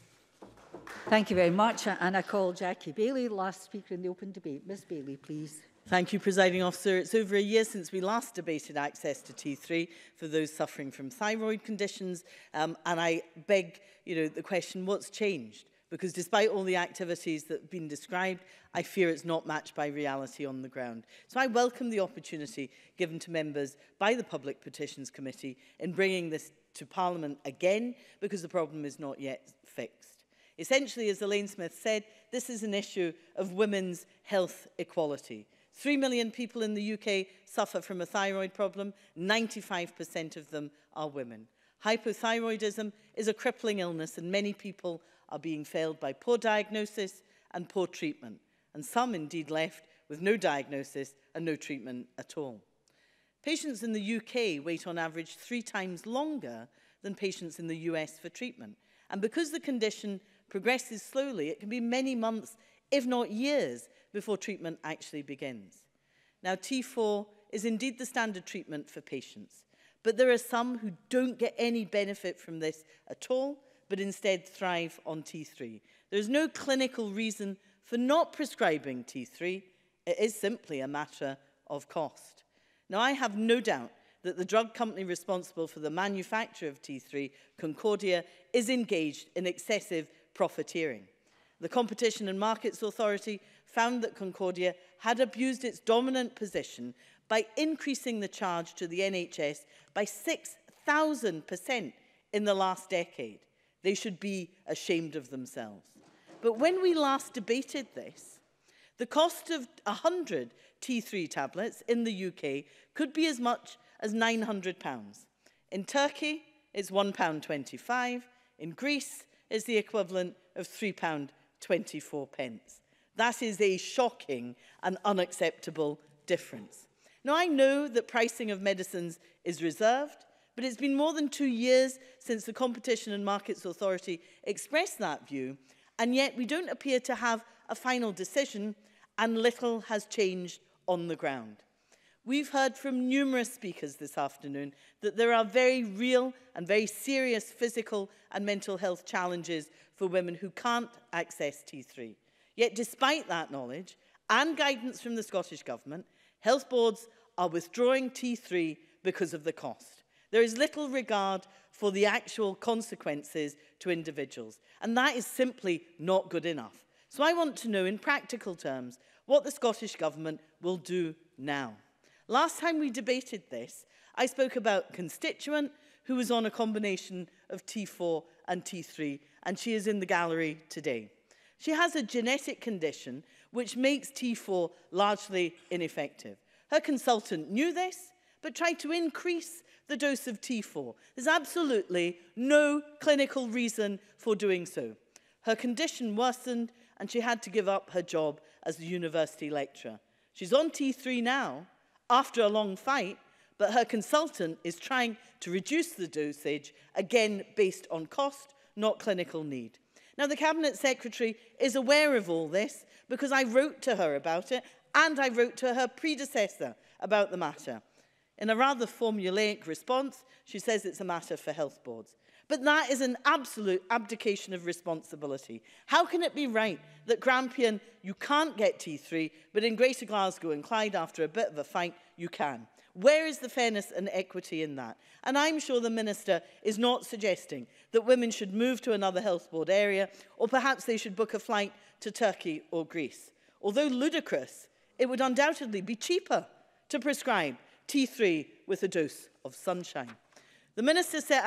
Speaker 8: Thank you very much. And I call Jackie Bailey, last speaker in the open debate. Miss Bailey, please.
Speaker 10: Thank you, Presiding Officer. It's over a year since we last debated access to T three for those suffering from thyroid conditions. Um, and I beg, you know, the question, what's changed? Because despite all the activities that have been described, I fear it's not matched by reality on the ground. So I welcome the opportunity given to members by the Public Petitions Committee in bringing this to Parliament again, because the problem is not yet fixed. Essentially, as Elaine Smith said, this is an issue of women's health equality. Three million people in the U K suffer from a thyroid problem. ninety-five percent of them are women. Hypothyroidism is a crippling illness, and many people are being failed by poor diagnosis and poor treatment, and some indeed left with no diagnosis and no treatment at all. Patients in the U K wait on average three times longer than patients in the U S for treatment. And because the condition progresses slowly, it can be many months, if not years, before treatment actually begins. Now, T four is indeed the standard treatment for patients, but there are some who don't get any benefit from this at all, but instead thrive on T three. There's no clinical reason for not prescribing T three. It is simply a matter of cost. Now, I have no doubt that the drug company responsible for the manufacture of T three, Concordia, is engaged in excessive profiteering. The Competition and Markets Authority found that Concordia had abused its dominant position by increasing the charge to the N H S by six thousand percent in the last decade. They should be ashamed of themselves. But when we last debated this, the cost of one hundred T three tablets in the U K could be as much as nine hundred pounds. In Turkey, it's one pound twenty-five. In Greece, it's the equivalent of three pounds twenty-four. That is a shocking and unacceptable difference. Now, I know that pricing of medicines is reserved, but it's been more than two years since the Competition and Markets Authority expressed that view, and yet we don't appear to have a final decision, and little has changed on the ground. We've heard from numerous speakers this afternoon that there are very real and very serious physical and mental health challenges for women who can't access T three. Yet despite that knowledge and guidance from the Scottish Government, health boards are withdrawing T three because of the cost. There is little regard for the actual consequences to individuals, and that is simply not good enough. So I want to know in practical terms what the Scottish Government will do now. Last time we debated this, I spoke about a constituent who was on a combination of T four and T three, and she is in the gallery today. She has a genetic condition which makes T four largely ineffective. Her consultant knew this, but tried to increase the dose of T four. There's absolutely no clinical reason for doing so. Her condition worsened, and she had to give up her job as a university lecturer. She's on T three now, after a long fight, but her consultant is trying to reduce the dosage, again based on cost, not clinical need. Now, the Cabinet Secretary is aware of all this because I wrote to her about it, and I wrote to her predecessor about the matter. In a rather formulaic response, she says it's a matter for health boards. But that is an absolute abdication of responsibility. How can it be right that Grampian, you can't get T three, but in Greater Glasgow and Clyde, after a bit of a fight, you can? Where is the fairness and equity in that? And I'm sure the Minister is not suggesting that women should move to another health board area, or perhaps they should book a flight to Turkey or Greece. Although ludicrous, it would undoubtedly be cheaper to prescribe T three with a dose of sunshine. The Minister set out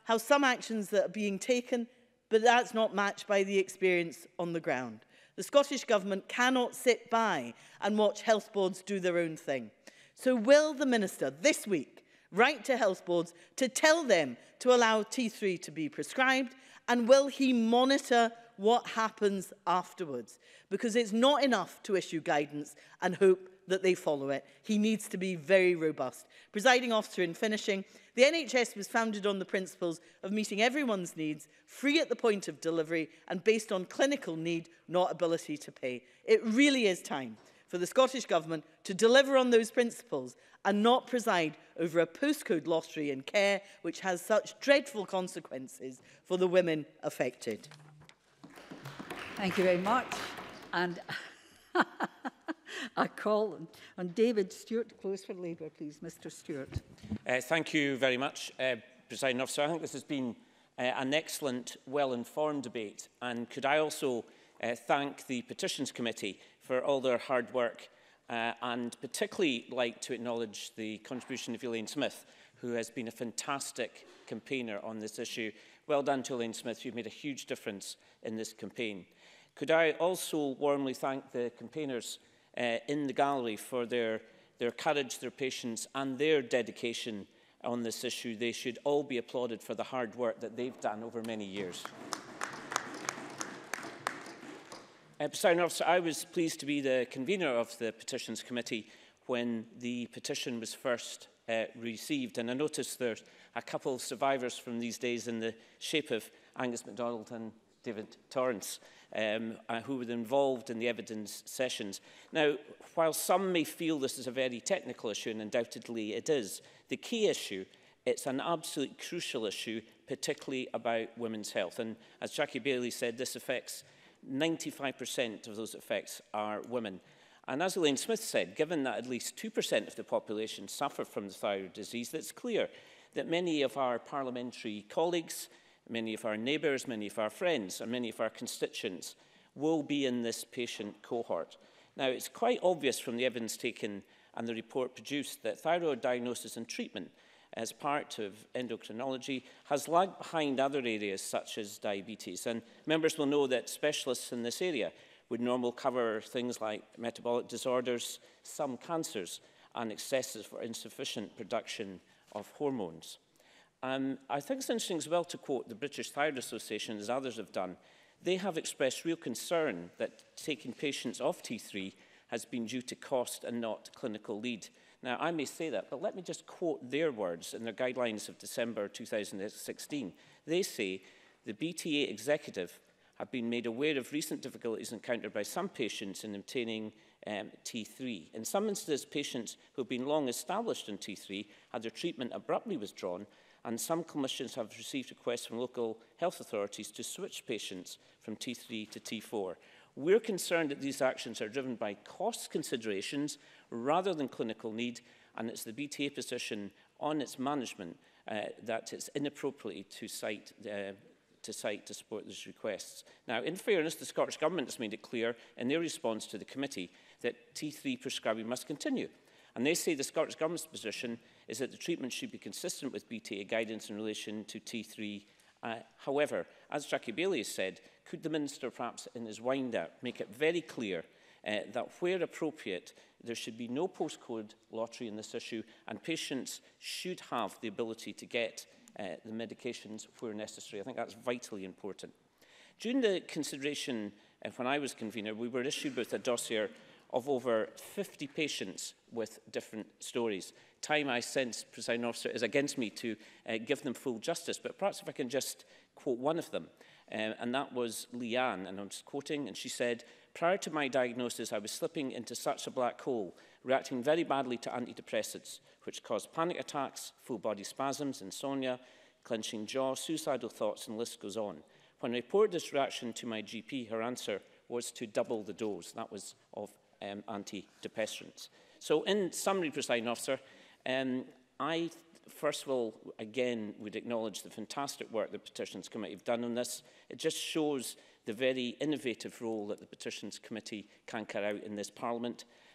Speaker 10: how some actions that are being taken, but that's not matched by the experience on the ground. The Scottish Government cannot sit by and watch health boards do their own thing. So will the Minister this week write to health boards to tell them to allow T three to be prescribed, and will he monitor what happens afterwards? Because it's not enough to issue guidance and hope that they follow it. He needs to be very robust. Presiding Officer, in finishing, the N H S was founded on the principles of meeting everyone's needs, free at the point of delivery and based on clinical need, not ability to pay. It really is time for the Scottish Government to deliver on those principles and not preside over a postcode lottery in care which has such dreadful consequences for the women affected.
Speaker 8: Thank you very much. And I call on David Stewart to close for Labour, please. Mister Stewart.
Speaker 11: Uh, thank you very much, uh, Presiding Officer. I think this has been uh, an excellent, well-informed debate. And could I also uh, thank the Petitions Committee for all their hard work, uh, and particularly like to acknowledge the contribution of Elaine Smith, who has been a fantastic campaigner on this issue. Well done to Elaine Smith. You've made a huge difference in this campaign. Could I also warmly thank the campaigners uh, in the gallery for their, their courage, their patience and their dedication on this issue. They should all be applauded for the hard work that they've done over many years. Uh, Presiding Officer, I was pleased to be the convener of the Petitions Committee when the petition was first uh, received, and I noticed there's a couple of survivors from these days in the shape of Angus MacDonald and David Torrance, um, uh, who were involved in the evidence sessions. Now, while some may feel this is a very technical issue, and undoubtedly it is, the key issue, it's an absolute crucial issue, particularly about women's health. And as Jackie Bailey said, this affects ninety-five percent of those effects are women. And as Elaine Smith said, given that at least two percent of the population suffer from the thyroid disease, it's clear that many of our parliamentary colleagues, many of our neighbours, many of our friends and many of our constituents will be in this patient cohort. Now, it's quite obvious from the evidence taken and the report produced that thyroid diagnosis and treatment as part of endocrinology has lagged behind other areas such as diabetes. And members will know that specialists in this area would normally cover things like metabolic disorders, some cancers, and excessive or insufficient production of hormones. Um, I think it's interesting as well to quote the British Thyroid Association, as others have done. They have expressed real concern that taking patients off T three has been due to cost and not clinical lead. Now, I may say that, but let me just quote their words in their guidelines of December two thousand sixteen. They say, the B T A executive have been made aware of recent difficulties encountered by some patients in obtaining um, T three. In some instances, patients who have been long established in T three had their treatment abruptly withdrawn, and some clinicians have received requests from local health authorities to switch patients from T three to T four. We're concerned that these actions are driven by cost considerations rather than clinical need, and it's the B T A position on its management uh, that it's inappropriate to cite, uh, to cite to support these requests. Now, in fairness, the Scottish Government has made it clear in their response to the committee that T three prescribing must continue. And they say the Scottish Government's position is that the treatment should be consistent with B T A guidance in relation to T three. Uh, however, as Jackie Bailey has said, could the Minister perhaps in his wind-up make it very clear uh, that where appropriate, there should be no postcode lottery in this issue, and patients should have the ability to get uh, the medications where necessary. I think that's vitally important. During the consideration, uh, when I was convener, we were issued with a dossier of over fifty patients with different stories. Time, I sense, Presiding Officer, is against me to uh, give them full justice, but perhaps if I can just quote one of them, uh, and that was Leanne, and I'm just quoting, and she said, prior to my diagnosis, I was slipping into such a black hole, reacting very badly to antidepressants, which caused panic attacks, full body spasms, insomnia, clenching jaw, suicidal thoughts, and the list goes on. When I reported this reaction to my G P, her answer was to double the dose. That was of um, antidepressants. So in summary, Presiding Officer, um, I first of all, again, would acknowledge the fantastic work the Petitions Committee have done on this. It just shows the very innovative role that the Petitions Committee can carry out in this Parliament.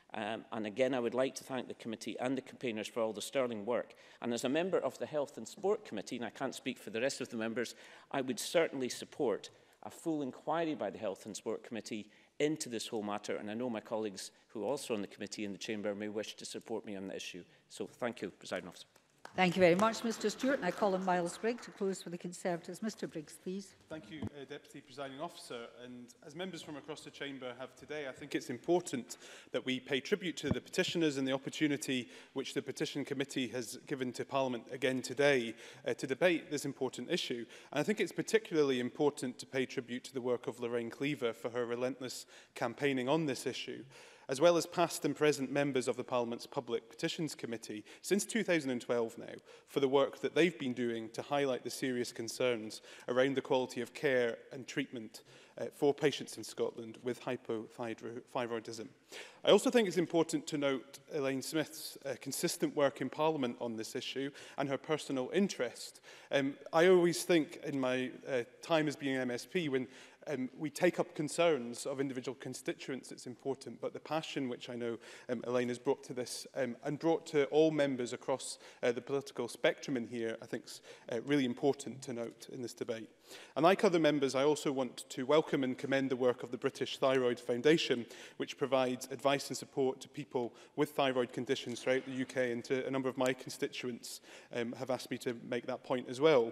Speaker 11: Um, and again, I would like to thank the committee and the campaigners for all the sterling work. And as a member of the Health and Sport Committee, and I can't speak for the rest of the members, I would certainly support a full inquiry by the Health and Sport Committee into this whole matter. And I know my colleagues who are also on the committee in the chamber may wish to support me on the issue. So thank you, Presiding Officer.
Speaker 8: Thank you very much, Mr Stewart. And I call on Miles Briggs to close for the Conservatives. Mr Briggs, please.
Speaker 12: Thank you, uh, Deputy Presiding Officer. And as members from across the chamber have today, I think it's important that we pay tribute to the petitioners and the opportunity which the Petition Committee has given to Parliament again today uh, to debate this important issue. And I think it's particularly important to pay tribute to the work of Lorraine Cleaver for her relentless campaigning on this issue, as well as past and present members of the Parliament's Public Petitions Committee since two thousand twelve now, for the work that they've been doing to highlight the serious concerns around the quality of care and treatment uh, for patients in Scotland with hypothyroidism. I also think it's important to note Elaine Smith's uh, consistent work in Parliament on this issue and her personal interest. Um, I always think in my uh, time as being M S P, when Um, we take up concerns of individual constituents, it's important, but the passion which I know um, Elaine has brought to this um, and brought to all members across uh, the political spectrum in here, I think is uh, really important to note in this debate. And like other members, I also want to welcome and commend the work of the British Thyroid Foundation, which provides advice and support to people with thyroid conditions throughout the U K, and to a number of my constituents um, have asked me to make that point as well.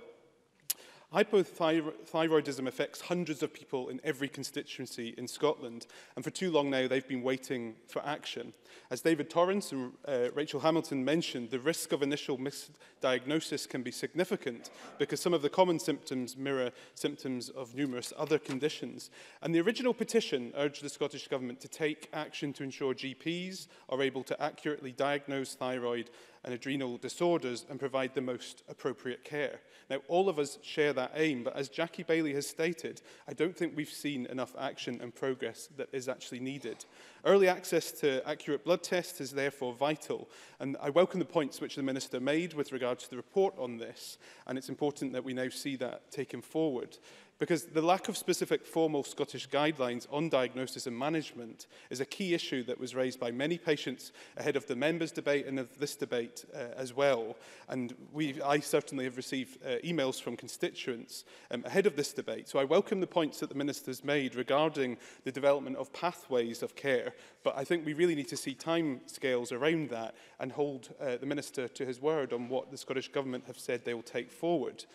Speaker 12: Hypothyroidism affects hundreds of people in every constituency in Scotland, and for too long now they've been waiting for action. As David Torrance and uh, Rachel Hamilton mentioned, the risk of initial misdiagnosis can be significant because some of the common symptoms mirror symptoms of numerous other conditions. And the original petition urged the Scottish Government to take action to ensure G Ps are able to accurately diagnose thyroid and adrenal disorders and provide the most appropriate care. Now, all of us share that aim, but as Jackie Bailey has stated, I don't think we've seen enough action and progress that is actually needed. Early access to accurate blood tests is therefore vital, and I welcome the points which the Minister made with regard to the report on this, and it's important that we now see that taken forward. Because the lack of specific formal Scottish guidelines on diagnosis and management is a key issue that was raised by many patients ahead of the members' debate and of this debate uh, as well. And we, I certainly have received uh, emails from constituents um, ahead of this debate. So I welcome the points that the Minister's made regarding the development of pathways of care, but I think we really need to see time scales around that and hold uh, the Minister to his word on what the Scottish Government have said they will take forward.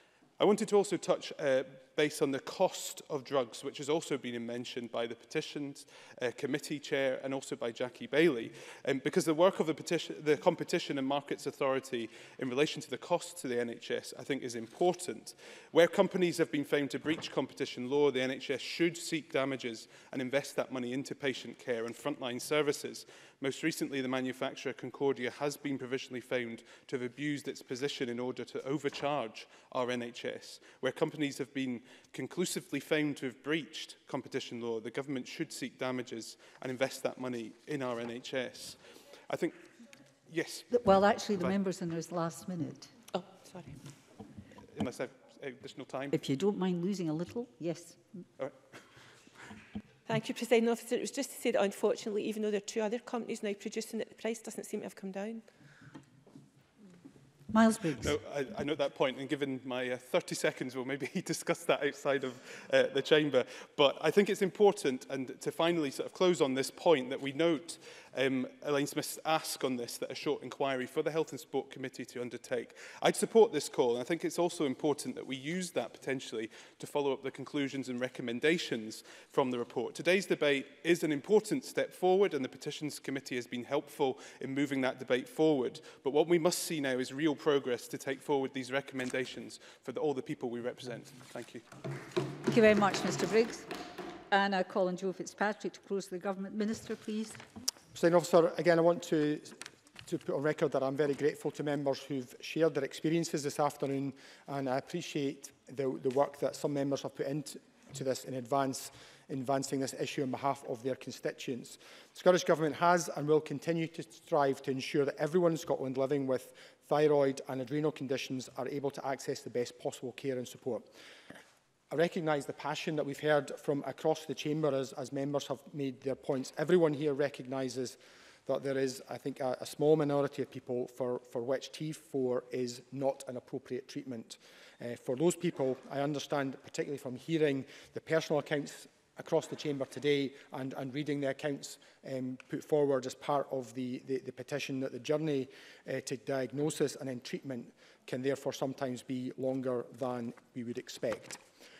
Speaker 12: I wanted to also touch uh, base on the cost of drugs, which has also been mentioned by the Petitions uh, Committee Chair and also by Jackie Bailey, um, because the work of the, petition, the Competition and Markets Authority in relation to the costs to the N H S, I think, is important. Where companies have been found to breach competition law, the N H S should seek damages and invest that money into patient care and frontline services. Most recently, the manufacturer Concordia has been provisionally found to have abused its position in order to overcharge our N H S. Where companies have been conclusively found to have breached competition law, the government should seek damages and invest that money in our N H S. I think, yes.
Speaker 8: Well, actually, the member's in his last minute.
Speaker 3: Oh, sorry.
Speaker 12: Unless I have additional time.
Speaker 8: If you don't mind losing a little, yes.
Speaker 12: All right.
Speaker 4: Thank you, Presiding Officer. It was just to say that, unfortunately, even though there are two other companies now producing it, the price doesn't seem to have come down.
Speaker 8: Miles Briggs.
Speaker 12: No, I, I note that point, and given my uh, thirty seconds, we'll maybe discuss that outside of uh, the chamber. But I think it's important, and to finally sort of close on this point, that we note um, Elaine Smith's ask on this, that a short inquiry for the Health and Sport Committee to undertake. I'd support this call, and I think it's also important that we use that potentially to follow up the conclusions and recommendations from the report. Today's debate is an important step forward, and the Petitions Committee has been helpful in moving that debate forward. But what we must see now is real progress to take forward these recommendations for the, all the people we represent. Thank you.
Speaker 8: Thank you very much, Mr Briggs. And I call on Joe Fitzpatrick to close the Government Minister, please.
Speaker 5: Presiding Officer, again, I want to, to put on record that I'm very grateful to members who've shared their experiences this afternoon, and I appreciate the, the work that some members have put into this in advance, advancing this issue on behalf of their constituents. The Scottish Government has and will continue to strive to ensure that everyone in Scotland living with thyroid and adrenal conditions are able to access the best possible care and support. I recognise the passion that we've heard from across the chamber as, as members have made their points. Everyone here recognises that there is, I think, a, a small minority of people for, for which T four is not an appropriate treatment. Uh, for those people, I understand, particularly from hearing the personal accounts across the chamber today and, and reading the accounts um, put forward as part of the, the, the petition, that the journey uh, to diagnosis and then treatment can therefore sometimes be longer than we would expect.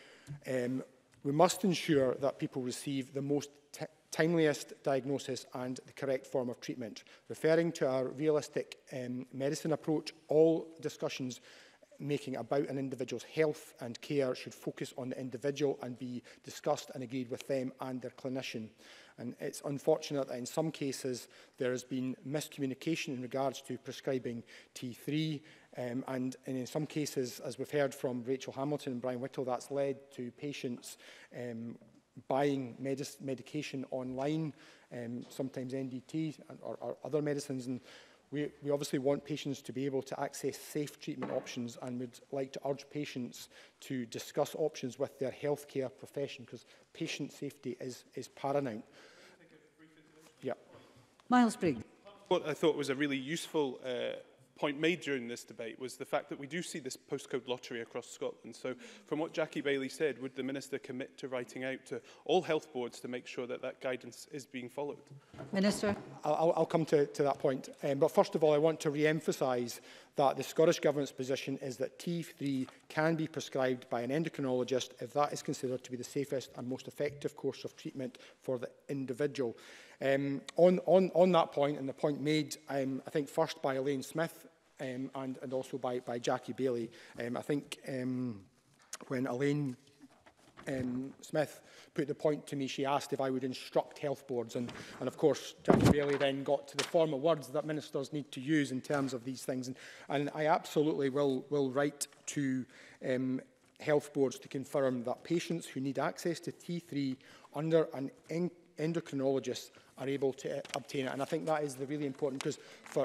Speaker 5: Um, we must ensure that people receive the most timeliest diagnosis and the correct form of treatment. Referring to our realistic um, medicine approach, all discussions making about an individual's health and care should focus on the individual and be discussed and agreed with them and their clinician. And it's unfortunate that in some cases there has been miscommunication in regards to prescribing T three, um, and, and in some cases, as we've heard from Rachel Hamilton and Brian Whittle, that's led to patients um, buying medis medication online, um, sometimes N D T or, or other medicines. And we, we obviously want patients to be able to access safe treatment options, and would like to urge patients to discuss options with their healthcare profession, because patient safety is, is paramount. Yeah.
Speaker 8: Miles Briggs.
Speaker 12: What I thought was a really useful uh, point made during this debate was the fact that we do see this postcode lottery across Scotland. So from what Jackie Bailey said, would the Minister commit to writing out to all health boards to make sure that that guidance is being followed? Minister.
Speaker 5: I'll, I'll come to, to that point. Um, but first of all, I want to re-emphasise that the Scottish Government's position is that T three can be prescribed by an endocrinologist if that is considered to be the safest and most effective course of treatment for the individual. Um, on, on, on that point, and the point made, um, I think first by Elaine Smith, Um, and, and also by, by Jackie Bailey. Um, I think um, when Elaine um, Smith put the point to me, she asked if I would instruct health boards. And, and of course, Jackie Bailey then got to the formal words that ministers need to use in terms of these things. And, and I absolutely will, will write to um, health boards to confirm that patients who need access to T three under an en endocrinologist are able to uh, obtain it. And I think that is the really important, because for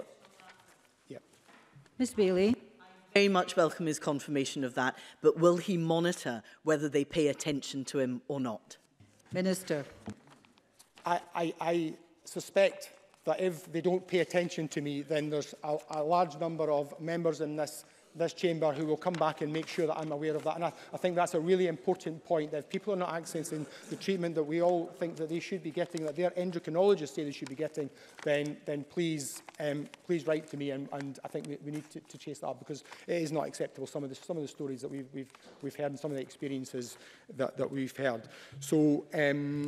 Speaker 8: Miz Bailey.
Speaker 10: I very much welcome his confirmation of that, but will he monitor whether they pay attention to him or not?
Speaker 8: Minister.
Speaker 5: I, I, I suspect that if they don't pay attention to me, then there's a, a large number of members in this, this chamber who will come back and make sure that I'm aware of that. And I, I think that's a really important point, that if people are not accessing the treatment that we all think that they should be getting, that their endocrinologists say they should be getting, then, then please, um, please write to me, and, and I think we, we need to, to chase that up, because it is not acceptable, some of the, some of the stories that we've, we've, we've heard and some of the experiences that, that we've heard. So, um,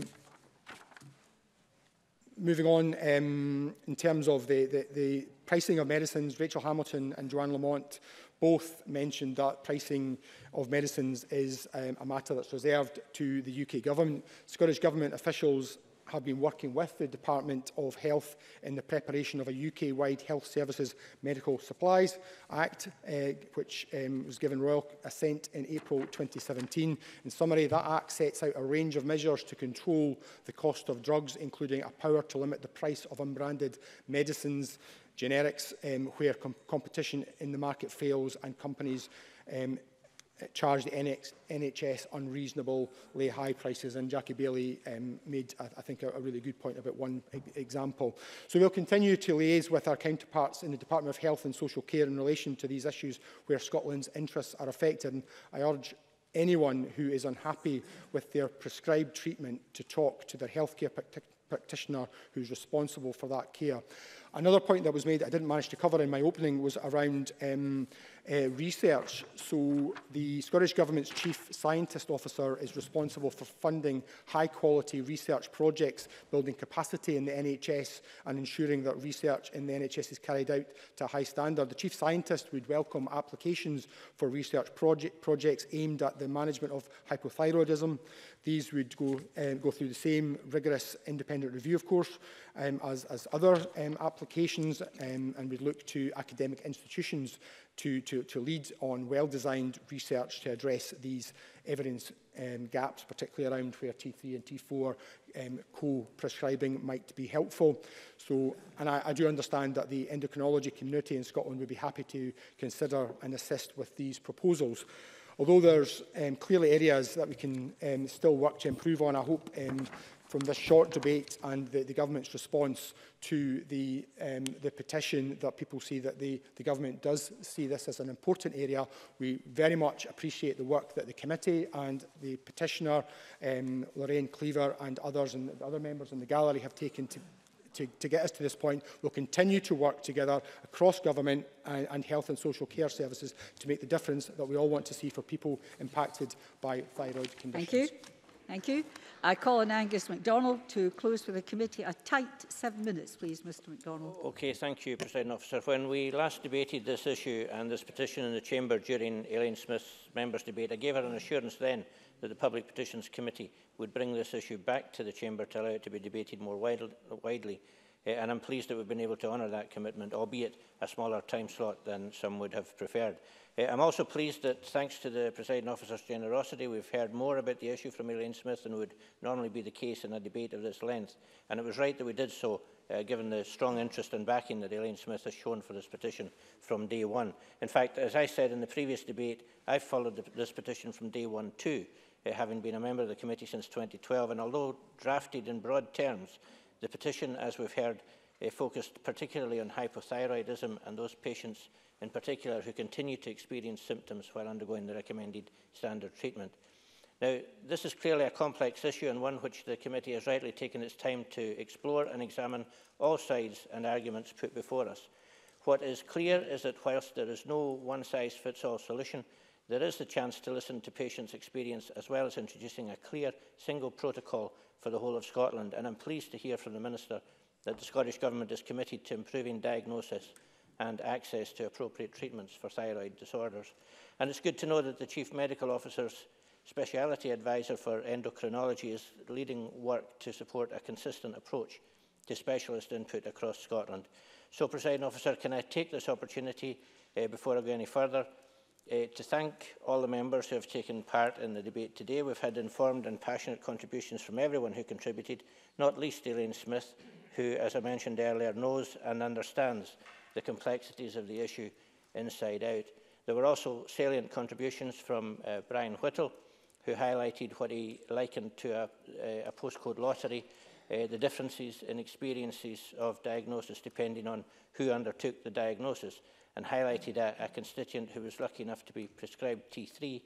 Speaker 5: moving on, um, in terms of the, the, the pricing of medicines, Rachel Hamilton and Joanne Lamont both mentioned that pricing of medicines is um, a matter that's reserved to the U K Government. Scottish Government officials have been working with the Department of Health in the preparation of a U K-wide Health Services Medical Supplies Act, uh, which um, was given royal assent in April twenty seventeen. In summary, that Act sets out a range of measures to control the cost of drugs, including a power to limit the price of unbranded medicines, generics, um, where com competition in the market fails and companies um, charge the N H S unreasonably high prices. And Jackie Bailey um, made, I, I think, a, a really good point about one e example. So we'll continue to liaise with our counterparts in the Department of Health and Social Care in relation to these issues where Scotland's interests are affected. And I urge anyone who is unhappy with their prescribed treatment to talk to their healthcare practitioner who's responsible for that care. Another point that was made that I didn't manage to cover in my opening was around um, uh, research. So the Scottish Government's Chief Scientist Officer is responsible for funding high-quality research projects, building capacity in the N H S and ensuring that research in the N H S is carried out to a high standard. The Chief Scientist would welcome applications for research project projects aimed at the management of hypothyroidism. These would go, um, go through the same rigorous independent review, of course, um, as, as other um, applications, um, and we'd look to academic institutions to, to, to lead on well-designed research to address these evidence um, gaps, particularly around where T three and T four um, co-prescribing might be helpful. So, and I, I do understand that the endocrinology community in Scotland would be happy to consider and assist with these proposals. Although there's um, clearly areas that we can um, still work to improve on, I hope um, from this short debate and the, the government's response to the, um, the petition that people see that the, the government does see this as an important area. We very much appreciate the work that the committee and the petitioner, um, Lorraine Cleaver and others and the other members in the gallery have taken to To, to get us to this point. We'll continue to work together across government and, and health and social care services to make the difference that we all want to see for people impacted by thyroid conditions.
Speaker 8: Thank you. Thank you. I call on Angus MacDonald to close for the committee. A tight seven minutes, please, Mr MacDonald.
Speaker 13: Okay, thank you, President Officer. When we last debated this issue and this petition in the Chamber during Elaine Smith's members' debate, I gave her an assurance then that the Public Petitions Committee would bring this issue back to the Chamber to allow it to be debated more wide, widely. Uh, and I'm pleased that we've been able to honour that commitment, albeit a smaller time slot than some would have preferred. Uh, I'm also pleased that, thanks to the Presiding Officer's generosity, we've heard more about the issue from Elaine Smith than would normally be the case in a debate of this length. And it was right that we did so, uh, given the strong interest and backing that Elaine Smith has shown for this petition from day one. In fact, as I said in the previous debate, I've followed the, this petition from day one too, uh, having been a member of the committee since twenty twelve, and although drafted in broad terms, the petition, as we've heard, uh, focused particularly on hypothyroidism and those patients in particular who continue to experience symptoms while undergoing the recommended standard treatment. Now, this is clearly a complex issue and one which the committee has rightly taken its time to explore and examine all sides and arguments put before us. What is clear is that whilst there is no one-size-fits-all solution, there is the chance to listen to patients' experience as well as introducing a clear single protocol for the whole of Scotland. And I'm pleased to hear from the Minister that the Scottish Government is committed to improving diagnosis and access to appropriate treatments for thyroid disorders. And it's good to know that the Chief Medical Officer's Speciality Advisor for Endocrinology is leading work to support a consistent approach to specialist input across Scotland. So, Presiding Officer, can I take this opportunity, uh, before I go any further, uh, to thank all the members who have taken part in the debate today. We've had informed and passionate contributions from everyone who contributed, not least Elaine Smith, who, as I mentioned earlier, knows and understands the complexities of the issue inside out. There were also salient contributions from uh, Brian Whittle, who highlighted what he likened to a, a postcode lottery, uh, the differences in experiences of diagnosis depending on who undertook the diagnosis, and highlighted a, a constituent who was lucky enough to be prescribed T three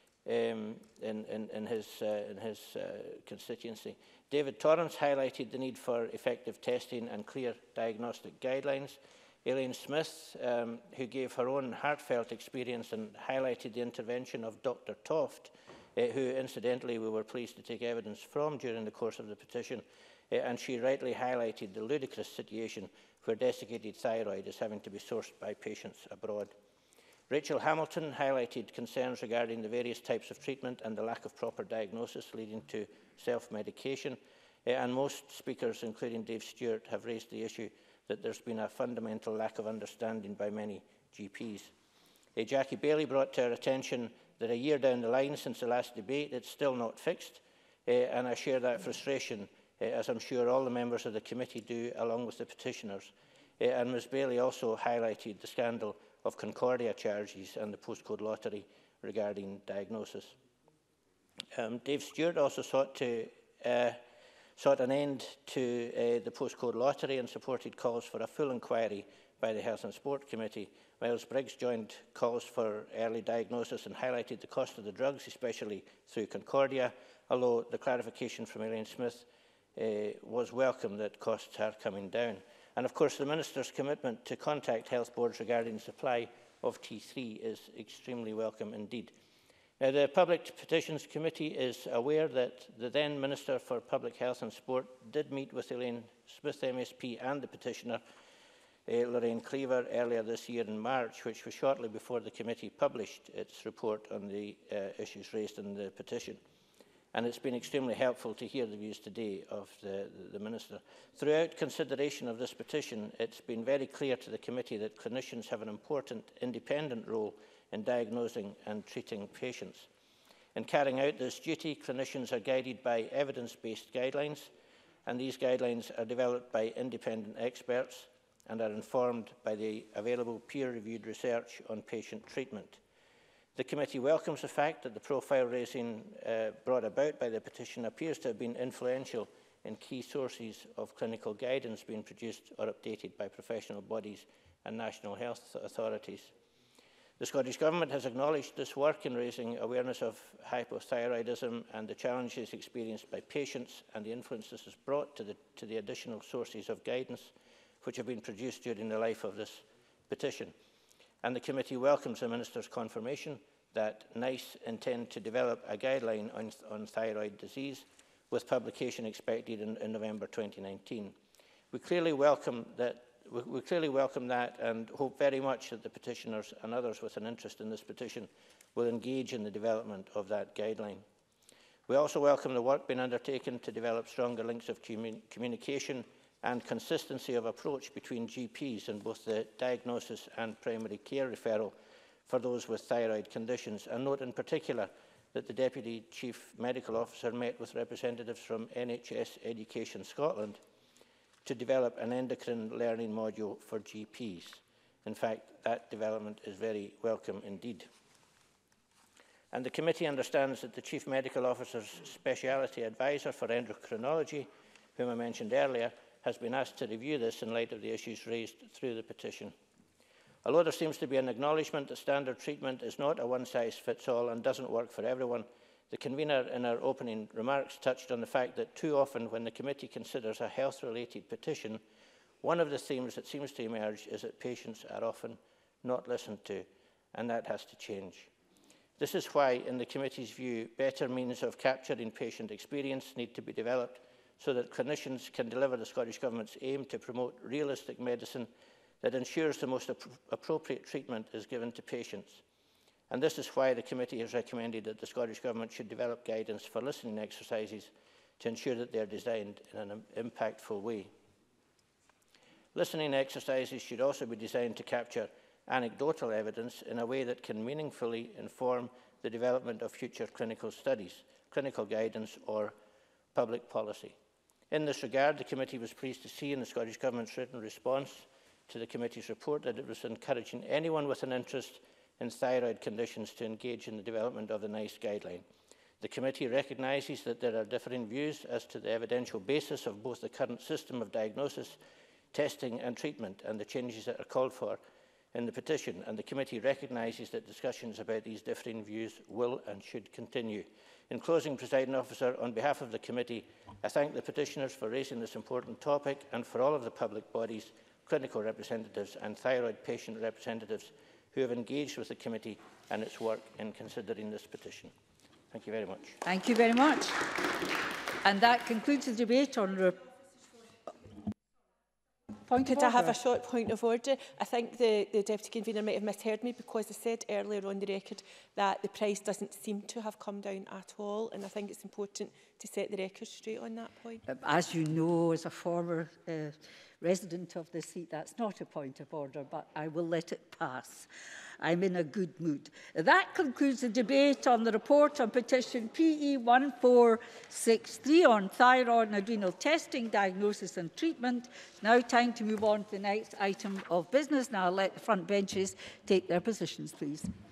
Speaker 13: um, in, in, in his, uh, in his uh, constituency. David Torrance highlighted the need for effective testing and clear diagnostic guidelines. Elaine Smith, um, who gave her own heartfelt experience and highlighted the intervention of Doctor Toft, uh, who incidentally we were pleased to take evidence from during the course of the petition, uh, and she rightly highlighted the ludicrous situation where desiccated thyroid is having to be sourced by patients abroad. Rachel Hamilton highlighted concerns regarding the various types of treatment and the lack of proper diagnosis leading to self-medication, uh, and most speakers, including Dave Stewart, have raised the issue that there's been a fundamental lack of understanding by many G Ps. Uh, Jackie Bailey brought to our attention that a year down the line since the last debate, it's still not fixed, uh, and I share that frustration, uh, as I'm sure all the members of the committee do, along with the petitioners. Uh, and Miz Bailey also highlighted the scandal of Concordia charges and the postcode lottery regarding diagnosis. Um, Dave Stewart also sought to uh, sought an end to uh, the postcode lottery and supported calls for a full inquiry by the Health and Sport Committee. Miles Briggs joined calls for early diagnosis and highlighted the cost of the drugs, especially through Concordia, although the clarification from Elaine Smith uh, was welcome that costs are coming down. And of course, the Minister's commitment to contact health boards regarding the supply of T three is extremely welcome indeed. Now, the Public Petitions Committee is aware that the then Minister for Public Health and Sport did meet with Elaine Smith M S P and the petitioner, uh, Lorraine Cleaver, earlier this year in March, which was shortly before the committee published its report on the uh, issues raised in the petition. And it's been extremely helpful to hear the views today of the, the, the Minister. Throughout consideration of this petition, it's been very clear to the committee that clinicians have an important independent role in diagnosing and treating patients. In carrying out this duty, clinicians are guided by evidence-based guidelines, and these guidelines are developed by independent experts and are informed by the available peer-reviewed research on patient treatment. The committee welcomes the fact that the profile raising uh, brought about by the petition appears to have been influential in key sources of clinical guidance being produced or updated by professional bodies and national health authorities. The Scottish Government has acknowledged this work in raising awareness of hypothyroidism and the challenges experienced by patients and the influence this has brought to the, to the additional sources of guidance which have been produced during the life of this petition. And the committee welcomes the Minister's confirmation that NICE intend to develop a guideline on, on thyroid disease with publication expected in, in November twenty nineteen. We clearly welcome that We, we clearly welcome that and hope very much that the petitioners and others with an interest in this petition will engage in the development of that guideline. We also welcome the work being undertaken to develop stronger links of commun communication and consistency of approach between G Ps in both the diagnosis and primary care referral for those with thyroid conditions, and note in particular that the Deputy Chief Medical Officer met with representatives from N H S Education Scotland to develop an endocrine learning module for G Ps. In fact, that development is very welcome indeed. And the committee understands that the Chief Medical Officer's Speciality Advisor for Endocrinology, whom I mentioned earlier, has been asked to review this in light of the issues raised through the petition. Although there seems to be an acknowledgement that standard treatment is not a one-size-fits-all and doesn't work for everyone, the convener in her opening remarks touched on the fact that too often when the committee considers a health-related petition, one of the themes that seems to emerge is that patients are often not listened to, and that has to change. This is why, in the committee's view, better means of capturing patient experience need to be developed so that clinicians can deliver the Scottish Government's aim to promote realistic medicine that ensures the most ap appropriate treatment is given to patients. And this is why the committee has recommended that the Scottish Government should develop guidance for listening exercises to ensure that they are designed in an impactful way. Listening exercises should also be designed to capture anecdotal evidence in a way that can meaningfully inform the development of future clinical studies, clinical guidance or public policy. In this regard, the committee was pleased to see in the Scottish Government's written response to the committee's report that it was encouraging anyone with an interest in thyroid conditions to engage in the development of the NICE guideline. The committee recognises that there are differing views as to the evidential basis of both the current system of diagnosis, testing and treatment and the changes that are called for in the petition, and the committee recognises that discussions about these differing views will and should continue. In closing, Presiding Officer, on behalf of the committee, I thank the petitioners for raising this important topic and for all of the public bodies, clinical representatives and thyroid patient representatives who have engaged with the committee and its work in considering this petition. Thank you very much.
Speaker 8: Thank you very much. And that concludes the debate on the point
Speaker 4: Could
Speaker 8: of order.
Speaker 4: I have a short point of order? I think the, the Deputy Convener might have misheard me because I said earlier on the record that the price doesn't seem to have come down at all, and I think it's important to set the record straight on that point.
Speaker 8: As you know, as a former uh, resident of this seat, that's not a point of order, but I will let it pass. I'm in a good mood. That concludes the debate on the report on petition P E one four six three on thyroid and adrenal testing, diagnosis and treatment. It's now time to move on to the next item of business. Now I'll let the front benches take their positions, please.